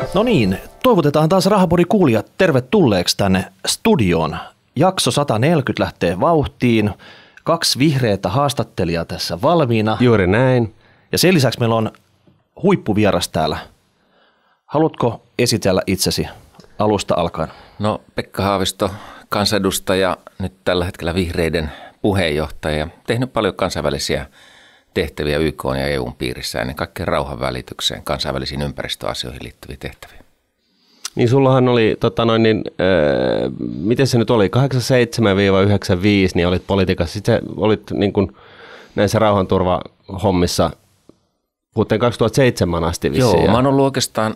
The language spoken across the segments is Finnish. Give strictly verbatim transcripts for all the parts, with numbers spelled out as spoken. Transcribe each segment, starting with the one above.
No niin, toivotetaan taas Rahapodin-kuulijat tervetulleeksi tänne studioon. Jakso sata neljäkymmentä lähtee vauhtiin. Kaksi vihreätä haastattelijaa tässä valmiina. Juuri näin. Ja sen lisäksi meillä on huippuvieras täällä. Haluatko esitellä itsesi alusta alkaen? No Pekka Haavisto, kansanedustaja, nyt tällä hetkellä vihreiden puheenjohtaja. Tehnyt paljon kansainvälisiä tehtäviä Y K:n ja E U:n piirissä, ennen kaikkea rauhanvälitykseen, kansainvälisiin ympäristöasioihin liittyviä tehtäviä. Niin sullahan oli, tota noin, niin, äh, miten se nyt oli, kahdeksankymmentäseitsemän yhdeksänkymmentäviisi, niin olit politiikassa. Sitten olit niin kuin näissä rauhanturvahommissa vuoteen kaksituhattaseitsemän asti vissiin. Joo, ja... mä oon ollut oikeastaan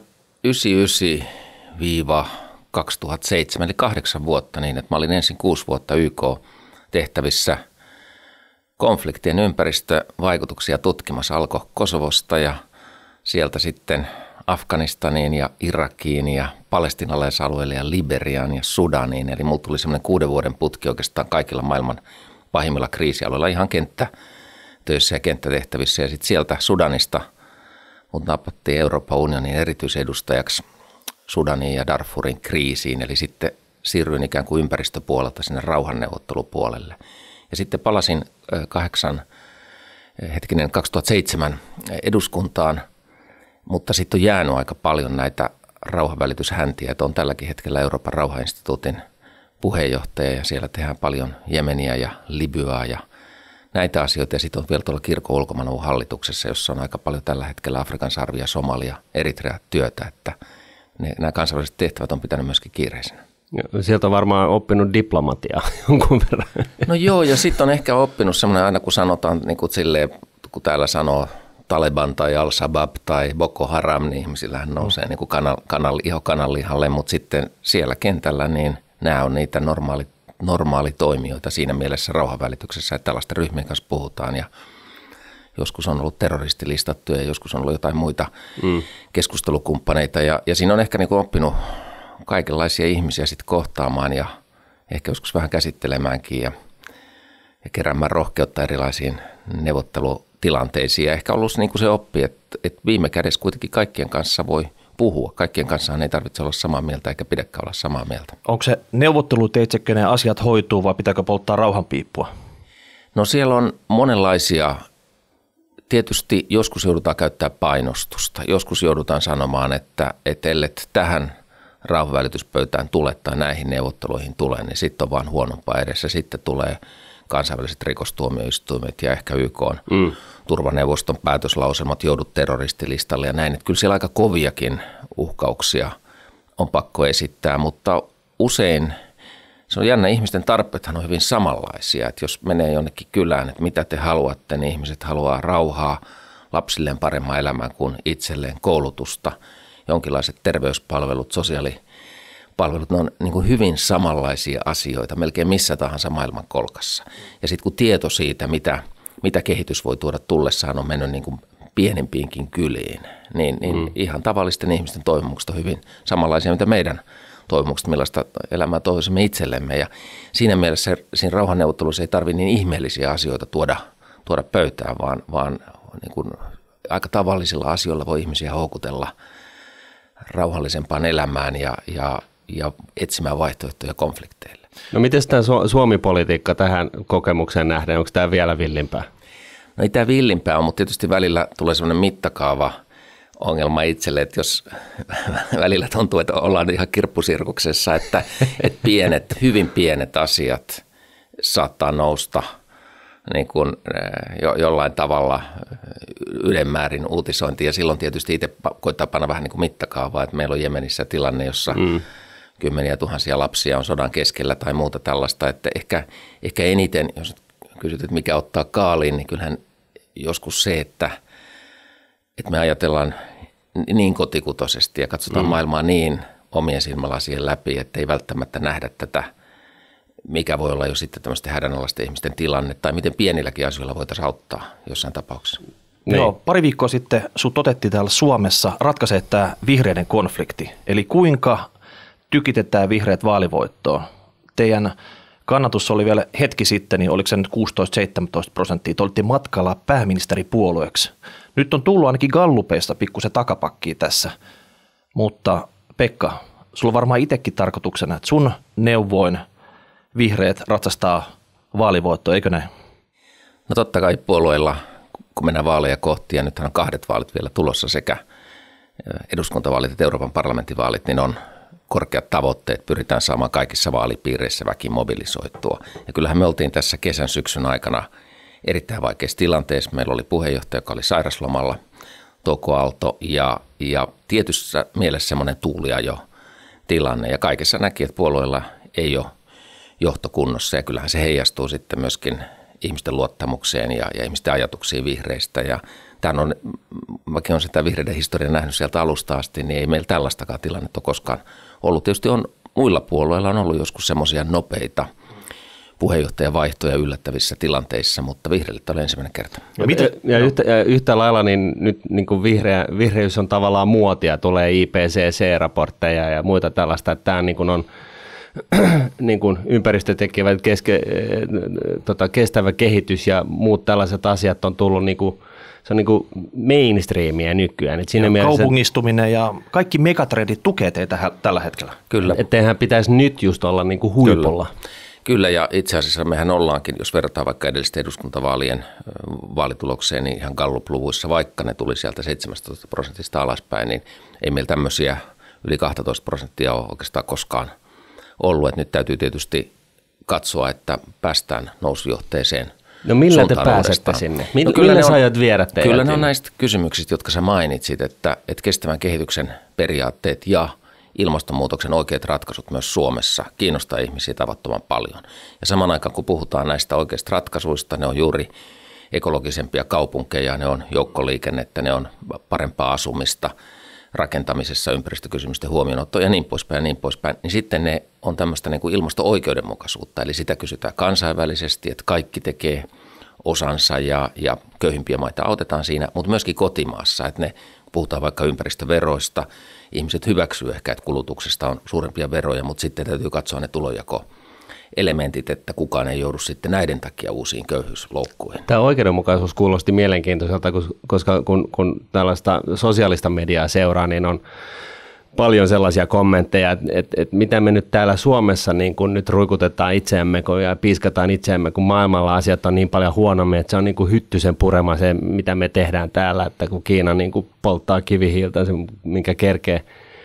yhdeksänkymmentäyhdeksän kaksituhattaseitsemän, eli kahdeksan vuotta niin, että mä olin ensin kuusi vuotta Y K-tehtävissä konfliktien ympäristövaikutuksia tutkimassa, alkoi Kosovosta ja sieltä sitten Afganistaniin ja Irakiin ja palestinalaisalueelle ja Liberiaan ja Sudaniin. Eli mulla tuli semmoinen kuuden vuoden putki oikeastaan kaikilla maailman pahimmilla kriisialueilla ihan kenttätöissä ja kenttätehtävissä. Ja sitten sieltä Sudanista mut napattiin Euroopan unionin erityisedustajaksi Sudanin ja Darfurin kriisiin. Eli sitten siirryin ikään kuin ympäristöpuolelta sinne rauhanneuvottelupuolelle. Ja sitten palasin kahdeksan, hetkinen kaksituhattaseitsemän eduskuntaan, mutta sitten on jäänyt aika paljon näitä rauhanvälityshäntiä, että on tälläkin hetkellä Euroopan rauhainstituutin puheenjohtaja ja siellä tehdään paljon Jemeniä ja Libyaa ja näitä asioita. Ja sitten on vielä tuolla kirkon ulkomaanavun hallituksessa, jossa on aika paljon tällä hetkellä Afrikan sarvi ja Somalia, Eritrea työtä, että ne, nämä kansainväliset tehtävät on pitänyt myöskin kiireisenä. Sieltä on varmaan oppinut diplomatiaa jonkun verran. No joo, ja sitten on ehkä oppinut semmoinen aina, kun sanotaan, niin kuin silleen, kun täällä sanoo Taliban tai Al-Shabaab tai Boko Haram, niin ihmisillähän nousee niin kuin kanal, kanal, iho kananlihalle, mutta sitten siellä kentällä niin nämä on niitä normaali, normaali toimijoita siinä mielessä rauhanvälityksessä, että tällaisten ryhmien kanssa puhutaan ja joskus on ollut terroristilistattuja ja joskus on ollut jotain muita mm. keskustelukumppaneita ja, ja siinä on ehkä niin kuin oppinut kaikenlaisia ihmisiä sitten kohtaamaan ja ehkä joskus vähän käsittelemäänkin ja, ja keräämään rohkeutta erilaisiin neuvottelutilanteisiin. Ja ehkä ollut niin kuin se oppi, että, että viime kädessä kuitenkin kaikkien kanssa voi puhua. Kaikkien kanssa ei tarvitse olla samaa mieltä eikä pidäkään olla samaa mieltä. Onko se neuvotteluteitsekö ne asiat hoituu vai pitääkö polttaa rauhanpiippua? No siellä on monenlaisia. Tietysti joskus joudutaan käyttää painostusta. Joskus joudutaan sanomaan, että, että ellet tähän rauhanvälityspöytään tule tai näihin neuvotteluihin tule, niin sitten on vaan huonompaa edessä. Sitten tulee kansainväliset rikostuomioistuimet ja ehkä Y K:n mm. turvaneuvoston päätöslauselmat, joudut terroristilistalle ja näin. Että kyllä siellä aika koviakin uhkauksia on pakko esittää, mutta usein se on jännä, ihmisten tarpeethan on hyvin samanlaisia. Että jos menee jonnekin kylään, että mitä te haluatte, niin ihmiset haluaa rauhaa, lapsilleen paremman elämän kuin itselleen, koulutusta, jonkinlaiset terveyspalvelut, sosiaalipalvelut, ne on niin kuin hyvin samanlaisia asioita melkein missä tahansa maailman kolkassa. Ja sitten kun tieto siitä, mitä, mitä kehitys voi tuoda tullessaan, on mennyt niin kuin pienimpiinkin kyliin, niin, niin mm. ihan tavallisten ihmisten toivomukset on hyvin samanlaisia, mitä meidän toivomukset, millaista elämää toivoisimme itsellemme. Ja siinä mielessä siinä rauhanneuvottelussa ei tarvitse niin ihmeellisiä asioita tuoda, tuoda pöytään, vaan, vaan niin kuin aika tavallisilla asioilla voi ihmisiä houkutella rauhallisempaan elämään ja, ja, ja etsimään vaihtoehtoja konflikteille. No miten tämä Suomi-politiikka tähän kokemukseen nähdään? Onko tämä vielä villimpää? No ei tämä villimpää ole, mutta tietysti välillä tulee sellainen mittakaava ongelma itselle, että jos välillä tuntuu, että ollaan ihan kirppusirkuksessa, että, että pienet, hyvin pienet asiat saattaa nousta niin kuin jo, jollain tavalla ylemmäärin uutisointi ja silloin tietysti itse koittaa panna vähän niin kuin mittakaavaa, että meillä on Jemenissä tilanne, jossa mm. kymmeniä tuhansia lapsia on sodan keskellä tai muuta tällaista, että ehkä, ehkä eniten, jos kysyt, että mikä ottaa kaaliin, niin kyllähän joskus se, että, että me ajatellaan niin kotikutoisesti ja katsotaan mm. maailmaa niin omien silmälasien läpi, että ei välttämättä nähdä tätä, mikä voi olla jo sitten tämmöisten hädänalaisten ihmisten tilanne, tai miten pienilläkin asioilla voitaisiin auttaa jossain tapauksessa. Niin. Joo, pari viikkoa sitten sut otettiin täällä Suomessa ratkaisee tämä vihreiden konflikti. Eli kuinka tykitetään vihreät vaalivoittoon? Teidän kannatus oli vielä hetki sitten, niin oliko se nyt kuusitoista seitsemäntoista prosenttia? Te olitte matkalla pääministeripuolueeksi. Nyt on tullut ainakin gallupeista pikkusen takapakkiin tässä. Mutta Pekka, sulla on varmaan itsekin tarkoituksena, että sun neuvoin vihreät ratsastaa vaalivoittoa, eikö näin? No totta kai puolueilla, kun mennään vaaleja kohti, ja nythän on kahdet vaalit vielä tulossa, sekä eduskuntavaalit että Euroopan parlamenttivaalit, niin on korkeat tavoitteet. Pyritään saamaan kaikissa vaalipiireissä väki mobilisoitua. Ja kyllähän me oltiin tässä kesän syksyn aikana erittäin vaikeassa tilanteessa. Meillä oli puheenjohtaja, joka oli sairaslomalla, Touko Aalto, ja, ja tietyssä mielessä semmoinen tuuliajo tilanne. Ja kaikessa näki, että puolueilla ei ole johtokunnossa, ja kyllähän se heijastuu sitten myöskin ihmisten luottamukseen ja, ja ihmisten ajatuksiin vihreistä. Ja tämän on, mäkin olen sitä vihreiden historiaa nähnyt sieltä alusta asti, niin ei meillä tällaistakaan tilannetta koskaan ollut. Tietysti on, muilla puolueilla on ollut joskus semmoisia nopeita puheenjohtajavaihtoja yllättävissä tilanteissa, mutta vihreille tämä oli ensimmäinen kerta. Ja, mitä? ja, yhtä, ja yhtä lailla niin nyt niin kuin vihreä, vihreys on tavallaan muotia, tulee I P C C-raportteja ja muita tällaista, että tämä niin kuin on niin kuin ympäristötekijät, keske, tota, kestävä kehitys ja muut tällaiset asiat on tullut niin kuin, se on niin kuin mainstreamia nykyään. Et siinä ja mielessä, kaupungistuminen ja kaikki megatrendit tukee teitä tällä hetkellä. Kyllä. Etteihän pitäisi nyt just olla niin kuin huipulla. Kyllä. Kyllä, ja itse asiassa mehän ollaankin, jos verrataan vaikka edellisten eduskuntavaalien vaalitulokseen, niin ihan Gallup-luvuissa, vaikka ne tuli sieltä seitsemästätoista prosentista alaspäin, niin ei meillä tämmöisiä yli kaksitoista prosenttia ole oikeastaan koskaan ollut. Et nyt täytyy tietysti katsoa, että päästään nousujohteeseen. No millä te pääsette uudestaan sinne? Millä, no kyllä millä sä aiot viedä teidät? Kyllä ne on näistä kysymyksistä, jotka sä mainitsit, että, että kestävän kehityksen periaatteet ja ilmastonmuutoksen oikeat ratkaisut myös Suomessa kiinnostaa ihmisiä tavattoman paljon. Ja saman aikaan, kun puhutaan näistä oikeista ratkaisuista, ne on juuri ekologisempia kaupunkeja, ne on joukkoliikennettä, ne on parempaa asumista, rakentamisessa, ympäristökysymysten huomioonotto ja niin poispäin ja niin poispäin, niin sitten ne on tämmöistä niin kuin ilmasto-oikeudenmukaisuutta. Eli sitä kysytään kansainvälisesti, että kaikki tekee osansa ja, ja köyhimpiä maita autetaan siinä, mutta myöskin kotimaassa, että ne puhutaan vaikka ympäristöveroista, ihmiset hyväksyy ehkä, että kulutuksesta on suurempia veroja, mutta sitten täytyy katsoa ne tulonjakoelementit, että kukaan ei joudu sitten näiden takia uusiin köyhyysloukkuihin. Tämä oikeudenmukaisuus kuulosti mielenkiintoiselta, koska kun, kun tällaista sosiaalista mediaa seuraa, niin on paljon sellaisia kommentteja, että, että, että mitä me nyt täällä Suomessa niin kun nyt ruikutetaan itseämme ja piiskataan itseämme, kun maailmalla asiat on niin paljon huonommin, että se on niin kuin hyttysen purema se, mitä me tehdään täällä, että kun Kiina niin kuin polttaa kivihiiltä, se, minkä kerkee.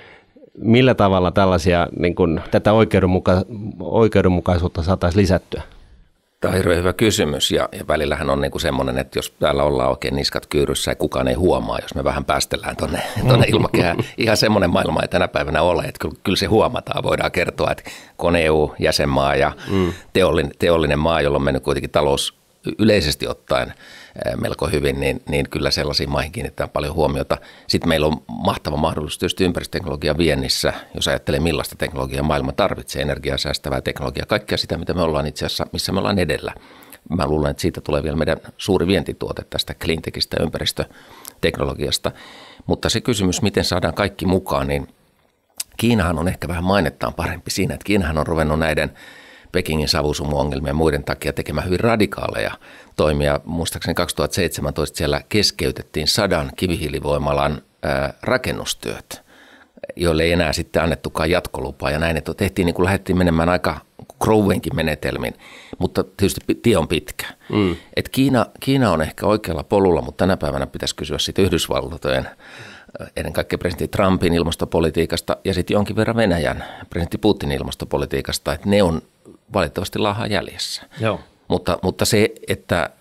Millä tavalla tällaisia, niin kun, tätä oikeudenmuka- oikeudenmukaisuutta saataisiin lisättyä? Tämä on hirveän hyvä kysymys ja, ja välillähän on niinku semmoinen, että jos täällä ollaan oikein niskat kyyryssä ja kukaan ei huomaa, jos me vähän päästellään tuonne tonne ilmakehään. Ihan semmoinen maailma ei tänä päivänä ole, että kyllä, kyllä se huomataan. Voidaan kertoa, että kun on E U-jäsenmaa ja mm. teollinen, teollinen maa, jolla on mennyt kuitenkin talous yleisesti ottaen melko hyvin, niin, niin kyllä sellaisiin maihin kiinnittää paljon huomiota. Sitten meillä on mahtava mahdollisuus tietysti ympäristöteknologian viennissä, jos ajattelee millaista teknologiaa maailma tarvitsee, energiaa säästävää teknologiaa, kaikkea sitä, mitä me ollaan itse asiassa, missä me ollaan edellä. Mä luulen, että siitä tulee vielä meidän suuri vientituote tästä cleantechistä ja ympäristöteknologiasta. Mutta se kysymys, miten saadaan kaikki mukaan, niin Kiinahan on ehkä vähän mainettaan parempi siinä, että Kiinahan on ruvennut näiden Pekingin savusumuongelmien ja muiden takia tekemään hyvin radikaaleja toimia. Muistaakseni kaksituhattaseitsemäntoista siellä keskeytettiin sadan kivihiilivoimalan ää, rakennustyöt, joille ei enää sitten annettukaan jatkolupaa. Ja näin, että tehtiin, niin kuin lähdettiin menemään aika Crowenkin menetelmin, mutta tietysti tie on pitkä. Mm. Et Kiina, Kiina on ehkä oikealla polulla, mutta tänä päivänä pitäisi kysyä siitä Yhdysvaltojen, ennen kaikkea presidentti Trumpin ilmastopolitiikasta ja sitten jonkin verran Venäjän presidentti Putinin ilmastopolitiikasta, että ne on valitettavasti laahaa jäljessä. Joo. Mutta, mutta se, että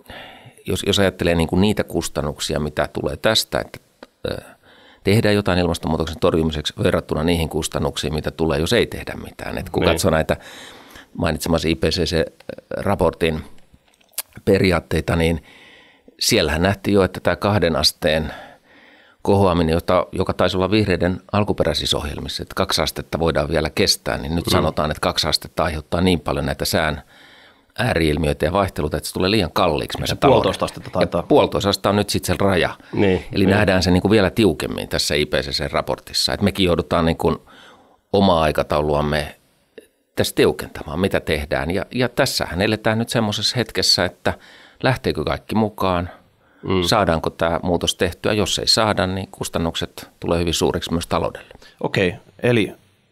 jos, jos ajattelee niin kuin niitä kustannuksia, mitä tulee tästä, että tehdään jotain ilmastonmuutoksen torjumiseksi verrattuna niihin kustannuksiin, mitä tulee, jos ei tehdä mitään. Et kun niin. katsoo näitä mainitsemasi I P C C-raportin periaatteita, niin siellähän nähtiin jo, että tämä kahden asteen kohoaminen, jota, joka taisi olla vihreiden alkuperäisissä ohjelmissa, että kaksi astetta voidaan vielä kestää, niin nyt mm. sanotaan, että kaksi astetta aiheuttaa niin paljon näitä sään ääriilmiöitä ja vaihteluita, että se tulee liian kalliiksi meidän talouden. Puolitoista astetta taitaa. Ja puolitoista astetta on nyt sitten se raja. Niin, Eli niin. nähdään se niin kuin vielä tiukemmin tässä I P C C-raportissa, että mekin joudutaan niin kuin omaa aikatauluamme tässä tiukentamaan, mitä tehdään. Ja, ja tässähän eletään nyt semmoisessa hetkessä, että lähteekö kaikki mukaan Mm. Saadaanko tämä muutos tehtyä? Jos ei saada, niin kustannukset tulee hyvin suuriksi myös taloudelle. Okei, eli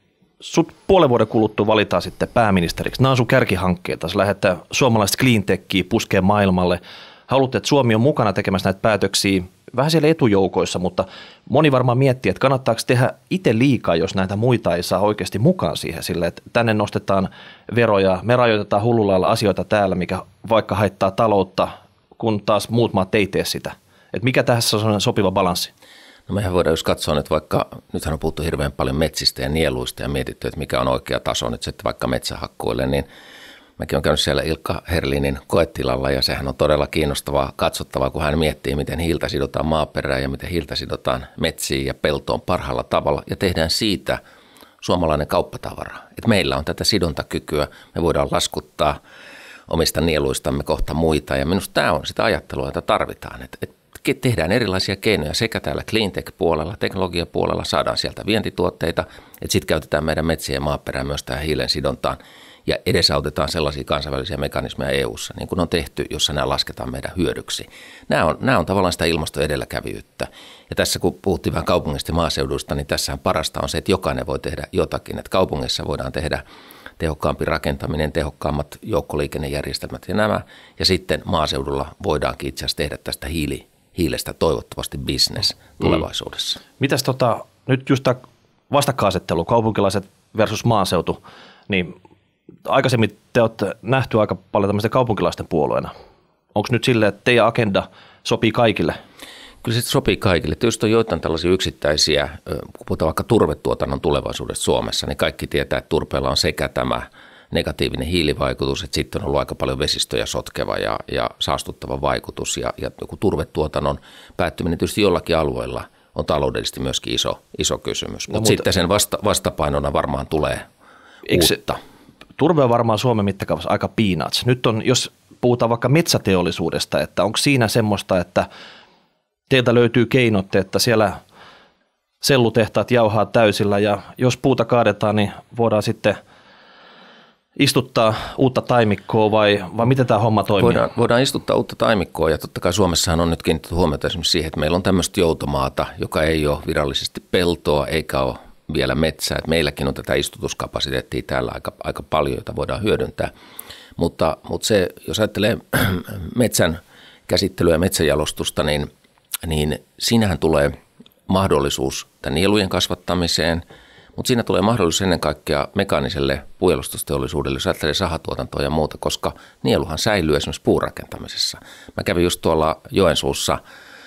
sut puolen vuoden kuluttua valitaan sitten pääministeriksi. Nämä on sun kärkihankkeita. Sä lähdet suomalaista cleantechia puskee maailmalle. Haluatte, että Suomi on mukana tekemässä näitä päätöksiä vähän siellä etujoukoissa, mutta moni varmaan miettii, että kannattaako tehdä itse liikaa, jos näitä muita ei saa oikeasti mukaan siihen, sillä että tänne nostetaan veroja, me rajoitetaan hullulla asioita täällä, mikä vaikka haittaa taloutta, kun taas muut maat ei tee sitä. Että mikä tässä on sopiva balanssi? No mehän voidaan, jos katsoa nyt vaikka, nythän on puhuttu hirveän paljon metsistä ja nieluista ja mietitty, että mikä on oikea taso nyt sitten vaikka metsähakkuille, niin mäkin olen käynyt siellä Ilkka Herlinin koetilalla ja sehän on todella kiinnostavaa katsottavaa, kun hän miettii, miten hiiltä sidotaan maaperään ja miten hiiltä sidotaan metsiin ja peltoon parhaalla tavalla ja tehdään siitä suomalainen kauppatavara. Et meillä on tätä sidontakykyä, me voidaan laskuttaa omista nieluistamme kohta muita ja minusta tämä on sitä ajattelua, jota tarvitaan. Et, et tehdään erilaisia keinoja sekä täällä cleantech-puolella, teknologiapuolella, saadaan sieltä vientituotteita, että sitten käytetään meidän metsien maaperää myös tähän hiilen sidontaan. Ja edesautetaan sellaisia kansainvälisiä mekanismeja E U:ssa, niin kuin on tehty, jossa nämä lasketaan meidän hyödyksi. Nämä on, nämä on tavallaan sitä ilmastoedelläkävijyyttä. Ja tässä kun puhuttiin vähän kaupungista ja maaseudusta, niin tässähän parasta on se, että jokainen voi tehdä jotakin. Että kaupungissa voidaan tehdä tehokkaampi rakentaminen, tehokkaammat joukkoliikennejärjestelmät ja nämä. Ja sitten maaseudulla voidaankin itse asiassa tehdä tästä hiili, hiilestä toivottavasti business tulevaisuudessa. Mm. Mitäs tota, nyt just tämä vastakkainasettelu, kaupunkilaiset versus maaseutu, niin aikaisemmin te olette nähty aika paljon tämmöisten kaupunkilaisten puolueena. Onko nyt silleen, että teidän agenda sopii kaikille? Kyllä se sopii kaikille. Tietysti on joitain tällaisia yksittäisiä, kun puhutaan vaikka turvetuotannon tulevaisuudesta Suomessa, niin kaikki tietää, että turpeella on sekä tämä negatiivinen hiilivaikutus, että sitten on ollut aika paljon vesistöjä sotkeva ja, ja saastuttava vaikutus. Ja, ja joku turvetuotannon päättyminen tietysti jollakin alueella on taloudellisesti myöskin iso, iso kysymys. No, Mut mutta sitten sen vasta, vastapainona varmaan tulee uutta. Turve on varmaan Suomen mittakaavassa aika peanuts. Nyt on, jos puhutaan vaikka metsäteollisuudesta, että onko siinä semmoista, että teiltä löytyy keinot, että siellä sellutehtaat jauhaa täysillä ja jos puuta kaadetaan, niin voidaan sitten istuttaa uutta taimikkoa vai, vai miten tämä homma toimii? Voidaan, voidaan istuttaa uutta taimikkoa ja totta kai Suomessahan on nyt kiinnitetty huomiota esimerkiksi siihen, että meillä on tämmöistä joutomaata, joka ei ole virallisesti peltoa eikä ole vielä metsää. Että meilläkin on tätä istutuskapasiteettia täällä aika, aika paljon, jota voidaan hyödyntää. Mutta, mutta se, jos ajattelee metsän käsittelyä ja metsäjalostusta, niin, niin siinähän tulee mahdollisuus tämän nielujen kasvattamiseen, mutta siinä tulee mahdollisuus ennen kaikkea mekaaniselle puunjalostusteollisuudelle, jos ajattelee sahatuotantoa ja muuta, koska nieluhan säilyy esimerkiksi puurakentamisessa. Mä kävin just tuolla Joensuussa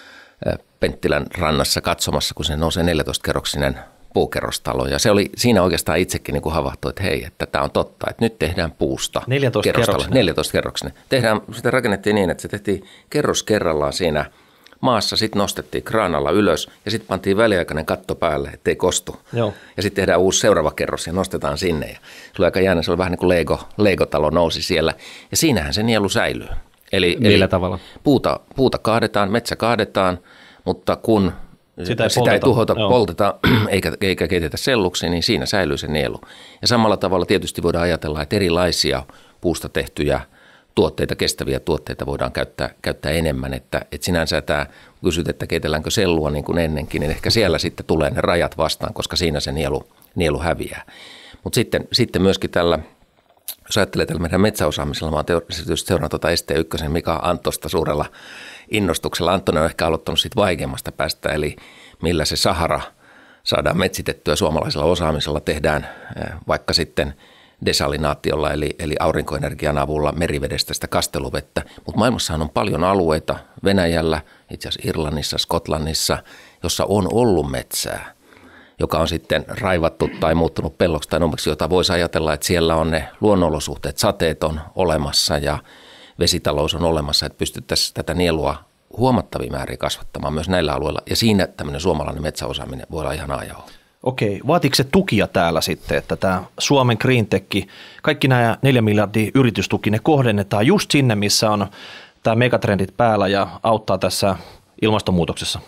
Penttilän rannassa katsomassa, kun se nousee neljätoista-kerroksinen puukerrostalo. Ja se oli siinä oikeastaan itsekin niin kuin havahtui, että hei, että tämä on totta, että nyt tehdään puusta kerrostalo. neljätoista-kerroksinen. Tehdään, sitä rakennettiin niin, että se tehtiin kerros kerrallaan siinä maassa, sitten nostettiin kraanalla ylös ja sitten pantiin väliaikainen katto päälle, ettei kostu. Joo. Ja sitten tehdään uusi seuraava kerros ja nostetaan sinne. Ja se oli aika jännä, se oli vähän niin kuin Lego, Lego-talo nousi siellä. Ja siinähän se nielu säilyy. Eli, Millä eli tavalla? Puuta, puuta kaadetaan, metsä kaadetaan, mutta kun sitä ei, sitä ei tuhota, Joo. polteta eikä, eikä keitetä selluksi, niin siinä säilyy se nielu. Ja samalla tavalla tietysti voidaan ajatella, että erilaisia puusta tehtyjä tuotteita, kestäviä tuotteita voidaan käyttää, käyttää enemmän. Että, että sinänsä tämä, kun kysyt, että keitelläänkö sellua niin kuin ennenkin, niin ehkä siellä sitten tulee ne rajat vastaan, koska siinä se nielu, nielu häviää. Mutta sitten, sitten myöskin tällä, jos ajattelee tällä meidän metsäosaamisella, mä oon tietysti seurannut tuota S T yksi Mika Antosta suurella innostuksella. Antonen on ehkä aloittanut siitä vaikeimmasta päästä, eli millä se Sahara saadaan metsitettyä suomalaisella osaamisella, tehdään vaikka sitten desalinaatiolla, eli, eli aurinkoenergian avulla merivedestä sitä kasteluvettä. Mutta maailmassahan on paljon alueita, Venäjällä, itse asiassa Irlannissa, Skotlannissa, jossa on ollut metsää, joka on sitten raivattu tai muuttunut pelloksi tai nummeksi, jota voisi ajatella, että siellä on ne luonnonolosuhteet, sateet on olemassa ja vesitalous on olemassa, että pystyttäisiin tätä nielua huomattavia määriä kasvattamaan myös näillä alueilla. Ja siinä tämmöinen suomalainen metsäosaaminen voi olla ihan ajoa. Okei, vaatiiko se tukia täällä sitten, että tämä Suomen Greentech, kaikki nämä neljä miljardia yritystuki, ne kohdennetaan just sinne, missä on tämä megatrendit päällä ja auttaa tässä ilmastonmuutoksessa?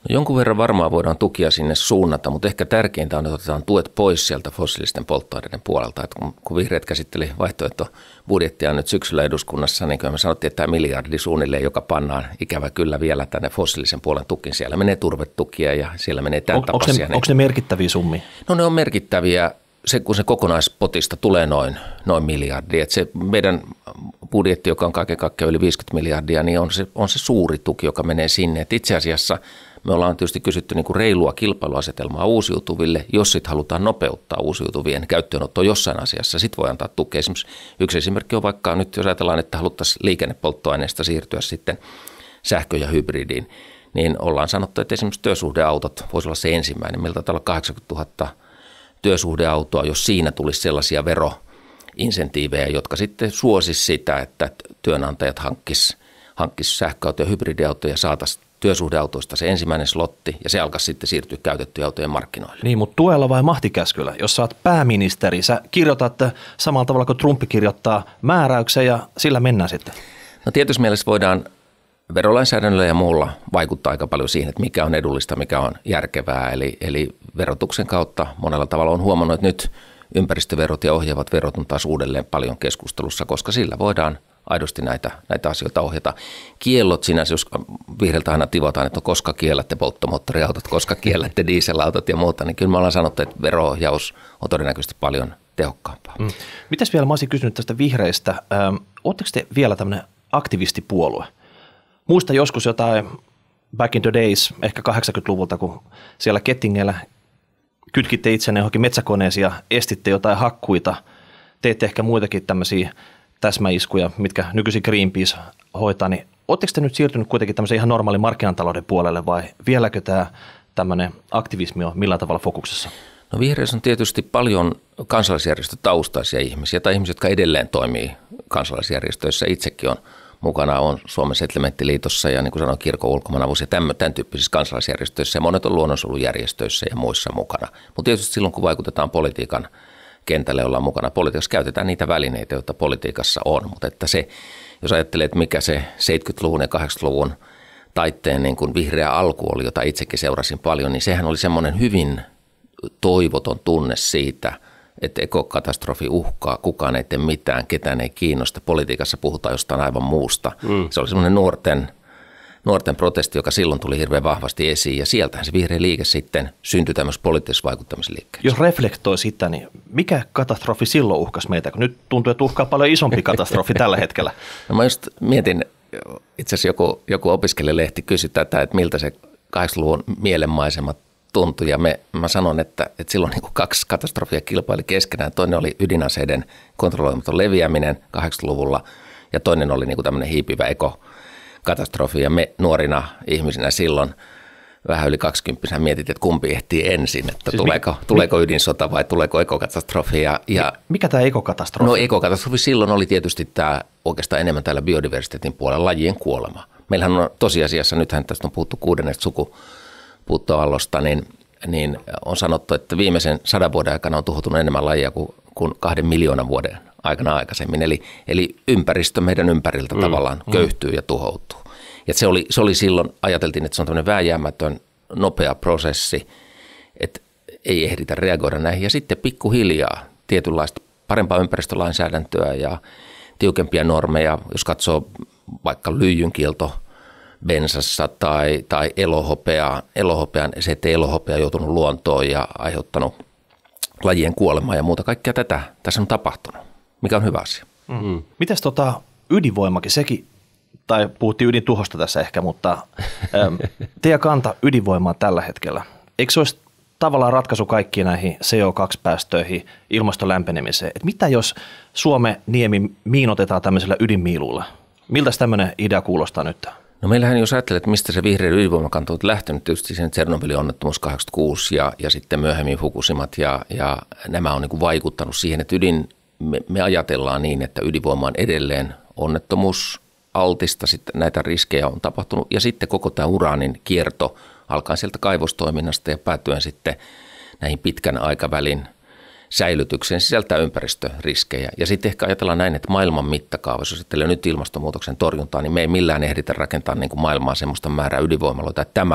No jonkun verran varmaan voidaan tukia sinne suunnata, mutta ehkä tärkeintä on, että otetaan tuet pois sieltä fossiilisten polttoaineiden puolelta. Että kun, kun vihreät käsitteli vaihtoehtobudjettia nyt syksyllä eduskunnassa, niin kyllä me sanottiin, että tämä miljardi suunnilleen, joka pannaan ikävä kyllä vielä tänne fossiilisen puolen tukin. Siellä menee turvetukia ja siellä menee tämän on, tapaisia. Onko ne, onko ne merkittäviä summia? No ne on merkittäviä. Se, kun se kokonaispotista tulee noin, noin miljardi, että se meidän budjetti, joka on kaiken kaikkiaan yli viisikymmentä miljardia, niin on se, on se suuri tuki, joka menee sinne. Et itse asiassa me ollaan tietysti kysytty niin kuin reilua kilpailuasetelmaa uusiutuville, jos sitten halutaan nopeuttaa uusiutuvien käyttöönottoa jossain asiassa, sitten voi antaa tukea. Esimerkiksi yksi esimerkki on vaikka nyt, jos ajatellaan, että haluttaisiin liikennepolttoaineesta siirtyä sitten sähkö- ja hybridiin, niin ollaan sanottu, että esimerkiksi työsuhdeautot voisi olla se ensimmäinen. Meiltä taitaa olla kahdeksankymmentätuhatta työsuhdeautoa, jos siinä tulisi sellaisia veroinsentiivejä, jotka sitten suosisi sitä, että työnantajat hankkis, hankkis sähköautoja ja hybridiautoja, saataisiin työsuhdeautoista se ensimmäinen slotti ja se alkaisi sitten siirtyä käytettyjen autojen markkinoille. Niin, mutta tuella vai mahtikäskyllä? Jos sä oot pääministeri, sä kirjoitat samalla tavalla kuin Trump kirjoittaa määräyksen ja sillä mennään sitten. No tietysti mielessä voidaan verolainsäädännöllä ja muulla vaikuttaa aika paljon siihen, että mikä on edullista, mikä on järkevää. Eli, eli verotuksen kautta monella tavalla on huomannut, että nyt ympäristöverot ja ohjaavat verot on taas uudelleen paljon keskustelussa, koska sillä voidaan aidosti näitä, näitä asioita ohjata. Kiellot sinänsä, jos vihreältä aina tivataan, että no koska kiellätte polttomoottoriautot, koska kiellätte dieselautot ja muuta, niin kyllä me ollaan sanottu, että vero-ohjaus on todennäköisesti paljon tehokkaampaa. Mm. Mitäs vielä, mä olisin kysynyt tästä vihreistä. Ähm, Oletteko te vielä tämmöinen aktivistipuolue? Muista joskus jotain back in the days, ehkä kahdeksankymmentäluvulta, kun siellä Kettingellä kytkitte itsenne johonkin metsäkoneeseen ja estitte jotain hakkuita. Teette ehkä muitakin tämmöisiä täsmäiskuja, mitkä nykyisin Greenpeace hoitaa. Niin oletteko te nyt siirtynyt kuitenkin tämmöisen ihan normaalin markkinatalouden puolelle vai vieläkö tämä tämmöinen aktivismi on millään tavalla fokuksessa? No vihreissä on tietysti paljon kansalaisjärjestötaustaisia ihmisiä tai ihmisiä, jotka edelleen toimii kansalaisjärjestöissä. Itsekin on mukana on Suomen Settlementtiliitossa ja niin kuin sanoin, kirkon ulkomaanavus ja tämän, tämän tyyppisissä kansalaisjärjestöissä ja monet on luonnonsuojelujärjestöissä ja muissa mukana. Mutta tietysti silloin, kun vaikutetaan politiikan kentälle, ollaan mukana politiikassa, käytetään niitä välineitä, joita politiikassa on. Mutta että se, jos ajattelee, että mikä se seitsemänkymmentäluvun ja kahdeksankymmentäluvun taitteen niin kuin vihreä alku oli, jota itsekin seurasin paljon, niin sehän oli semmoinen hyvin toivoton tunne siitä, että ekokatastrofi uhkaa, kukaan ei tee mitään, ketään ei kiinnosta. Politiikassa puhutaan jostain aivan muusta. Mm. Se oli semmoinen nuorten, nuorten protesti, joka silloin tuli hirveän vahvasti esiin. Ja sieltähän se vihreä liike sitten syntyi tämmöisessä poliittisessa vaikuttamisliikkeessä. Jos reflektoi sitä, niin mikä katastrofi silloin uhkasi meitä? Kun nyt tuntuu, että uhkaa paljon isompi katastrofi tällä hetkellä. No mä just mietin, itse asiassa joku, joku opiskelijalehti kysyi tätä, että miltä se kahdeksankymmentäluvun mielenmaisemat tuntui ja me, mä sanon, että, että silloin niin kuin kaksi katastrofia kilpaili keskenään. Toinen oli ydinaseiden kontrolloimaton leviäminen kahdeksankymmentäluvulla ja toinen oli niin kuin tämmöinen hiipivä ekokatastrofi. Ja me nuorina ihmisinä silloin vähän yli kaksikymppisenä mietit, että kumpi ehtii ensin, että siis tuleeko, mi- tuleeko ydinsota vai tuleeko ekokatastrofi. Ja, ja mikä tämä ekokatastrofi? No ekokatastrofi silloin oli tietysti tämä oikeastaan enemmän täällä biodiversiteetin puolella lajien kuolema. Meillähän on tosiasiassa, nythän tästä on puhuttu kuudennesta suku puuttoaallosta, niin, niin on sanottu, että viimeisen sadan vuoden aikana on tuhoutunut enemmän lajia kuin, kuin kahden miljoonan vuoden aikana aikaisemmin. Eli, eli ympäristö meidän ympäriltä mm, tavallaan mm. köyhtyy ja tuhoutuu. Ja se oli, se oli silloin, ajateltiin, että se on tämmöinen vääjäämätön, nopea prosessi, että ei ehditä reagoida näihin. Ja sitten pikkuhiljaa tietynlaista parempaa ympäristölainsäädäntöä ja tiukempia normeja, jos katsoo vaikka lyijynkielto bensassa tai, tai elohopea, elohopean, se, että elohopea on joutunut luontoon ja aiheuttanut lajien kuolemaa ja muuta. Kaikkea tätä tässä on tapahtunut, mikä on hyvä asia. Mm-hmm. Mites tota ydinvoimakin, sekin, tai puhuttiin ydintuhosta tässä ehkä, mutta ähm, teidän kanta ydinvoimaa tällä hetkellä, eikö se olisi tavallaan ratkaisu kaikkiin näihin C O kaksi -päästöihin, ilmaston lämpenemiseen? Et mitä jos Suomen niemi miinotetaan tämmöisellä ydinmiilulla? Miltä tämmöinen idea kuulostaa nyt? No meillähän, jos ajattelet, että mistä se vihreä ydinvoimakanta on lähtenyt, tietysti sen Tsernobylin onnettomuus kahdeksankymmentäkuusi ja, ja sitten myöhemmin Fukushimat ja, ja nämä on niin kuin vaikuttanut siihen, että ydin, me, me ajatellaan niin, että ydinvoima on edelleen onnettomuusaltista, sitten näitä riskejä on tapahtunut ja sitten koko tämä uraanin kierto alkaen sieltä kaivostoiminnasta ja päätyen sitten näihin pitkän aikavälin säilytykseen sisältää ympäristöriskejä. Ja sitten ehkä ajatellaan näin, että maailman mittakaavassa, jos ajattelee nyt ilmastonmuutoksen torjuntaa, niin me ei millään ehditä rakentaa niin kuin maailmaa semmoista määrää ydinvoimaloita, että tämä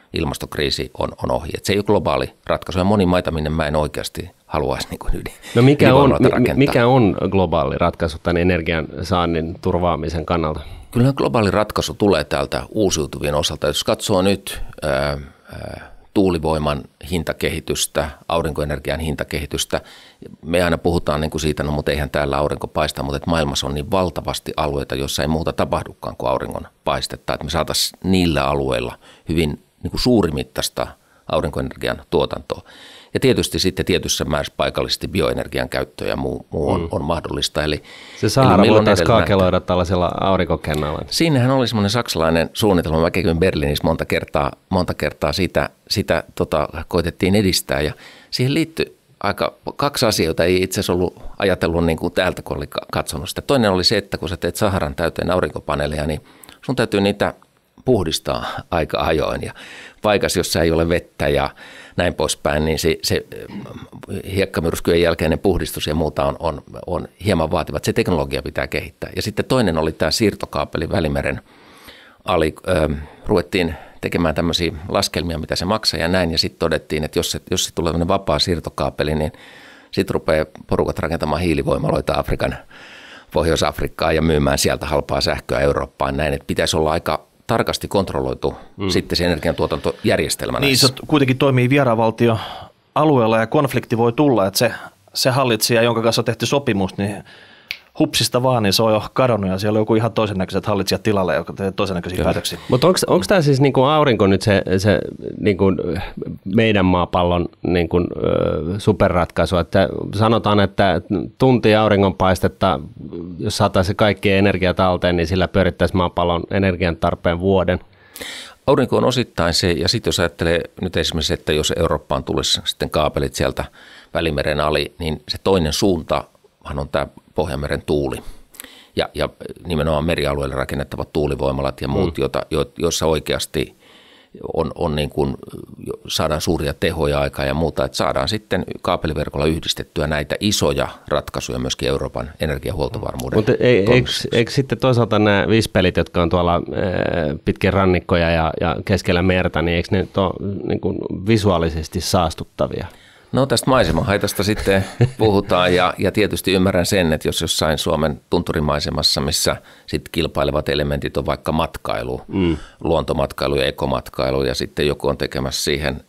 ilmastokriisi on, on ohi. Et se ei ole globaali ratkaisu. Ja moni maita, minne mä en oikeasti haluaisi niin kuin ydin. No mikä on, mikä on globaali ratkaisu tämän energian saannin turvaamisen kannalta? Kyllähän globaali ratkaisu tulee täältä uusiutuvien osalta. Jos katsoo nyt ää, ää, tuulivoiman hintakehitystä, aurinkoenergian hintakehitystä, me aina puhutaan niin kuin siitä, no mutta eihän täällä aurinko paista, mutta että maailmassa on niin valtavasti alueita, joissa ei muuta tapahdukaan kuin auringon paistetta, että me saataisiin niillä alueilla hyvin niin kuin suurimittaista aurinkoenergian tuotantoa. Ja tietysti sitten tietyssä määrässä paikallisesti bioenergian käyttö ja muu, muu on, mm. on mahdollista. Eli, se Sahara voitaisiin kaakeloida tällaisella aurinkokennalla. Siinähän oli semmoinen saksalainen suunnitelma. Mä kävin Berliinissä monta kertaa, monta kertaa sitä, sitä tota, koitettiin edistää. Ja siihen liittyi aika kaksi asiaa, joita ei itse asiassa ollut ajatellut niin kuin täältä, kun oli katsonut sitä. Toinen oli se, että kun sä teet Saharan täyteen aurinkopaneeleja, niin sun täytyy niitä puhdistaa aika ajoin. Ja paikassa, jossa ei ole vettä ja näin poispäin, niin se, se hiekkamyrskyjen jälkeinen puhdistus ja muuta on, on, on hieman vaativat. Se teknologia pitää kehittää. Ja sitten toinen oli tämä siirtokaapeli Välimeren ali. Ö, ruvettiin tekemään tämmöisiä laskelmia, mitä se maksaa ja näin. Ja sitten todettiin, että jos se, jos se tulee vapaa siirtokaapeli, niin sitten rupeaa porukat rakentamaan hiilivoimaloita Afrikan, Pohjois-Afrikkaan ja myymään sieltä halpaa sähköä Eurooppaan näin. Että pitäisi olla aika tarkasti kontrolloitu mm. sitten se energiantuotantojärjestelmä niin, näissä. se kuitenkin toimii vieraanvaltio alueella ja konflikti voi tulla, että se, se hallitsija, jonka kanssa on tehty sopimus, niin hupsista vaan, niin se on jo kadonnut ja siellä on joku ihan toisen näköiset hallitsijat tilalle, joka tekee toisen näköisiä Kyllä. päätöksiä. Mutta onko tämä siis niinku aurinko nyt se, se niinku meidän maapallon niinku, superratkaisu? Että sanotaan, että tunti auringonpaistetta, jos saataisiin kaikki energia talteen, niin sillä pyörittäisi maapallon energian tarpeen vuoden. Aurinko on osittain se, ja sitten jos ajattelee nyt esimerkiksi, että jos Eurooppaan tulisi sitten kaapelit sieltä Välimeren ali, niin se toinen suuntahan on tämä Pohjanmeren tuuli ja, ja nimenomaan merialueille rakennettavat tuulivoimalat ja muut, mm. jota, jo, joissa oikeasti on, on niin kuin, saadaan suuria tehoja aikaa ja muuta, että saadaan sitten kaapeliverkolla yhdistettyä näitä isoja ratkaisuja myöskin Euroopan energiahuoltovarmuuden. Mutta eikö, eikö sitten toisaalta nämä vispelit, jotka on tuolla pitkin rannikkoja ja, ja keskellä merta, niin eikö ne ole niin kuin visuaalisesti saastuttavia? No tästä maisemahaitasta sitten puhutaan ja, ja tietysti ymmärrän sen, että jos jossain Suomen tunturimaisemassa, missä sitten kilpailevat elementit on vaikka matkailu, mm. luontomatkailu ja ekomatkailu ja sitten joku on tekemässä siihen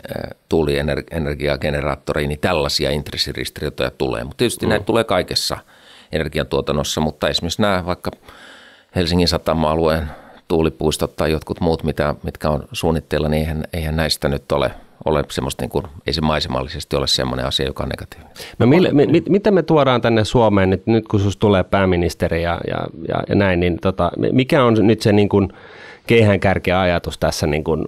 tuulienergiageneraattoriin, niin tällaisia intressiristiriitoja tulee. Mutta tietysti mm. näitä tulee kaikessa energiantuotannossa, mutta esimerkiksi nämä vaikka Helsingin satama-alueen tuulipuistot tai jotkut muut, mitä, mitkä on suunnitteilla, niin eihän, eihän näistä nyt ole ole semmoista, niin kuin, ei se maisemallisesti ole semmoinen asia, joka on negatiivinen. No mille, mit, mitä me tuodaan tänne Suomeen nyt, nyt kun sinusta tulee pääministeri ja, ja, ja, ja näin, niin tota, mikä on nyt se niin kuin keihäänkärkeä ajatus tässä niin kuin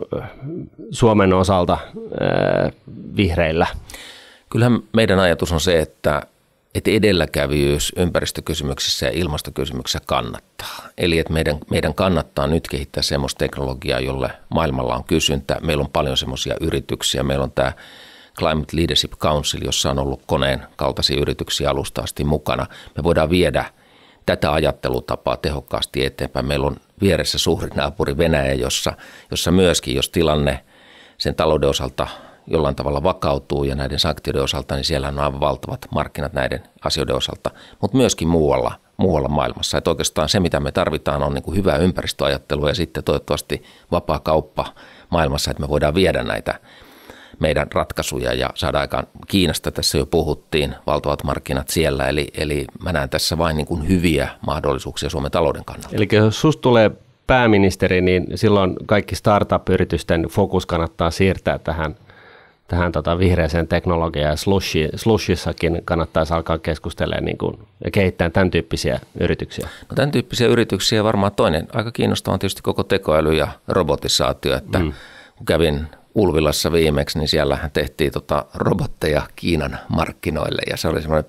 Suomen osalta ää, vihreillä? Kyllähän meidän ajatus on se, että että edelläkävijyys ympäristökysymyksissä ja ilmastokysymyksissä kannattaa. Eli että meidän, meidän kannattaa nyt kehittää semmoista teknologiaa, jolle maailmalla on kysyntä. Meillä on paljon semmoisia yrityksiä. Meillä on tämä Climate Leadership Council, jossa on ollut koneen kaltaisia yrityksiä alusta asti mukana. Me voidaan viedä tätä ajattelutapaa tehokkaasti eteenpäin. Meillä on vieressä suuri naapuri Venäjä, jossa, jossa myöskin, jos tilanne sen talouden osalta jollain tavalla vakautuu ja näiden sanktioiden osalta, niin siellä on aivan valtavat markkinat näiden asioiden osalta, mutta myöskin muualla, muualla maailmassa. Että oikeastaan se, mitä me tarvitaan, on niin kuin hyvää ympäristöajattelua ja sitten toivottavasti vapaa kauppa maailmassa, että me voidaan viedä näitä meidän ratkaisuja ja saada aikaan. Kiinasta tässä jo puhuttiin, valtavat markkinat siellä, eli, eli mä näen tässä vain niin kuin hyviä mahdollisuuksia Suomen talouden kannalta. Eli jos susta tulee pääministeri, niin silloin kaikki startup-yritysten fokus kannattaa siirtää tähän tähän tota vihreäseen teknologiaan ja slushi, slushissakin kannattaisi alkaa keskustelemaan niin kuin, ja kehittää tämän tyyppisiä yrityksiä. No, tämän tyyppisiä yrityksiä varmaan toinen. Aika kiinnostava on tietysti koko tekoäly ja robotisaatio, että mm. kun kävin Ulvilassa viimeksi, niin siellähän tehtiin tota robotteja Kiinan markkinoille ja se oli semmoinen,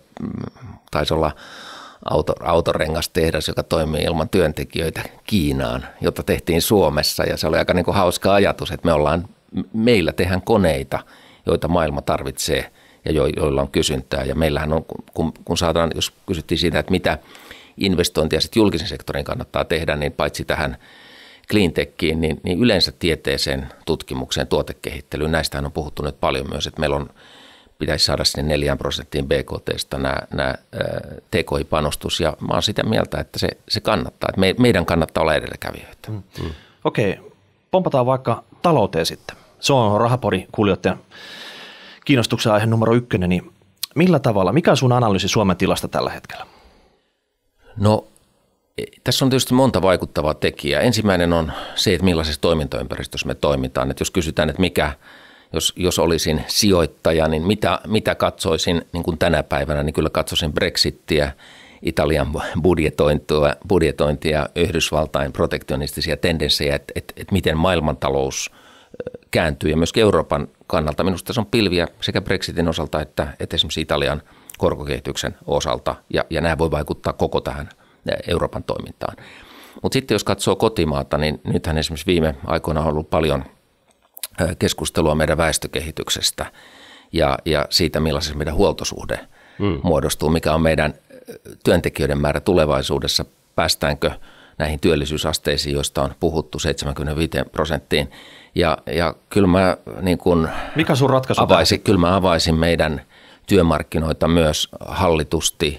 taisi olla auto, autorengastehdas, joka toimii ilman työntekijöitä Kiinaan, jota tehtiin Suomessa ja se oli aika niin kuin hauska ajatus, että me ollaan, meillä tehdään koneita, joita maailma tarvitsee ja jo, joilla on kysyntää. Ja meillähän on, kun, kun saadaan, jos kysyttiin siitä, että mitä investointia sitten julkisen sektorin kannattaa tehdä, niin paitsi tähän cleantechiin, niin, niin yleensä tieteeseen, tutkimukseen, tuotekehittelyyn. Näistähän on puhuttu nyt paljon myös, että meillä on, pitäisi saada sinne neljään prosenttiin B K T:stä nämä, nämä T K I-panostus, ja mä oon sitä mieltä, että se, se kannattaa, että me, meidän kannattaa olla edelläkävijöitä. Mm. Mm. Okei, pompataan vaikka talouteen sitten. Se on Rahapodin kuulijoiden kiinnostuksen aihe numero ykkönen, niin millä tavalla, mikä on sun analyysi Suomen tilasta tällä hetkellä? No, tässä on tietysti monta vaikuttavaa tekijää. Ensimmäinen on se, että millaisessa toimintaympäristössä me toimitaan. Että jos kysytään, että mikä, jos, jos olisin sijoittaja, niin mitä, mitä katsoisin niin kuin tänä päivänä, niin kyllä katsoisin Brexittiä, Italian budjetointia, budjetointia Yhdysvaltain protektionistisia tendenssejä, että, että, että miten maailmantalous kääntyy ja myöskin Euroopan kannalta. Minusta se on pilviä sekä Brexitin osalta että, että esimerkiksi Italian korkokehityksen osalta, ja, ja nämä voi vaikuttaa koko tähän Euroopan toimintaan. Mutta sitten jos katsoo kotimaata, niin nythän esimerkiksi viime aikoina on ollut paljon keskustelua meidän väestökehityksestä ja, ja siitä, millaisessa meidän huoltosuhde mm. muodostuu, mikä on meidän työntekijöiden määrä tulevaisuudessa, päästäänkö näihin työllisyysasteisiin, joista on puhuttu seitsemänkymmentäviisi prosenttiin. Ja, ja kyllä mä, niin kun Mikä sun ratkaisu avaisin, kyllä mä avaisin meidän työmarkkinoita myös hallitusti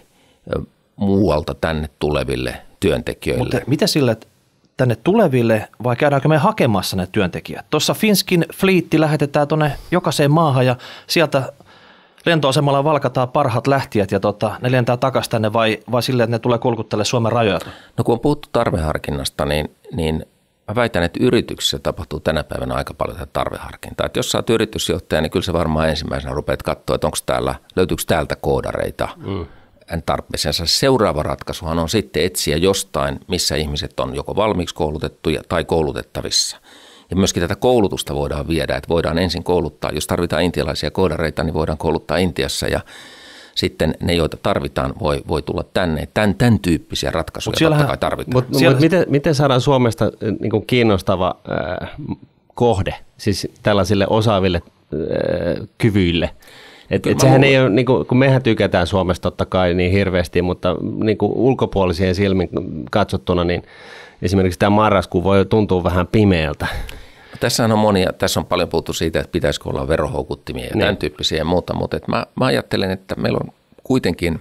muualta tänne tuleville työntekijöille. Mutta mitä sille tänne tuleville, vai käydäänkö me hakemassa ne työntekijät? Tuossa Finskin fliitti lähetetään tuonne jokaiseen maahan ja sieltä lentoasemalla valkataan parhaat lähtijät ja tota, ne lentää takaisin tänne vai, vai silleen, että ne tulee kolkuttelemaan Suomen rajoja? No kun on puhuttu tarveharkinnasta, niin, niin mä väitän, että yrityksissä tapahtuu tänä päivänä aika paljon tätä tarveharkintaa. Että jos sä oot yritysjohtaja, niin kyllä se varmaan ensimmäisenä rupeat katsoa, että onko täällä, löytyykö täältä koodareita mm. tarpeeseensa. Seuraava ratkaisuhan on sitten etsiä jostain, missä ihmiset on joko valmiiksi koulutettuja tai koulutettavissa. Ja myöskin tätä koulutusta voidaan viedä, että voidaan ensin kouluttaa, jos tarvitaan intialaisia koodareita, niin voidaan kouluttaa Intiassa ja sitten ne, joita tarvitaan, voi, voi tulla tänne. Tän, tämän tyyppisiä ratkaisuja totta kai tarvitaan. Mutta mut miten, miten saadaan Suomesta niin kuin kiinnostava äh, kohde, siis tällaisille osaaville äh, kyvyille? Et, et sehän ei ole, niin kuin, kun mehän tykätään Suomesta totta kai niin hirveästi, mutta niin kuin ulkopuolisien silmin katsottuna, niin esimerkiksi tämä marraskuu voi tuntua vähän pimeältä. Tässähän on monia, tässä on paljon puhuttu siitä, että pitäisikö olla verohoukuttimia ja tämän tyyppisiä ja muuta, mutta mä, mä ajattelen, että meillä on kuitenkin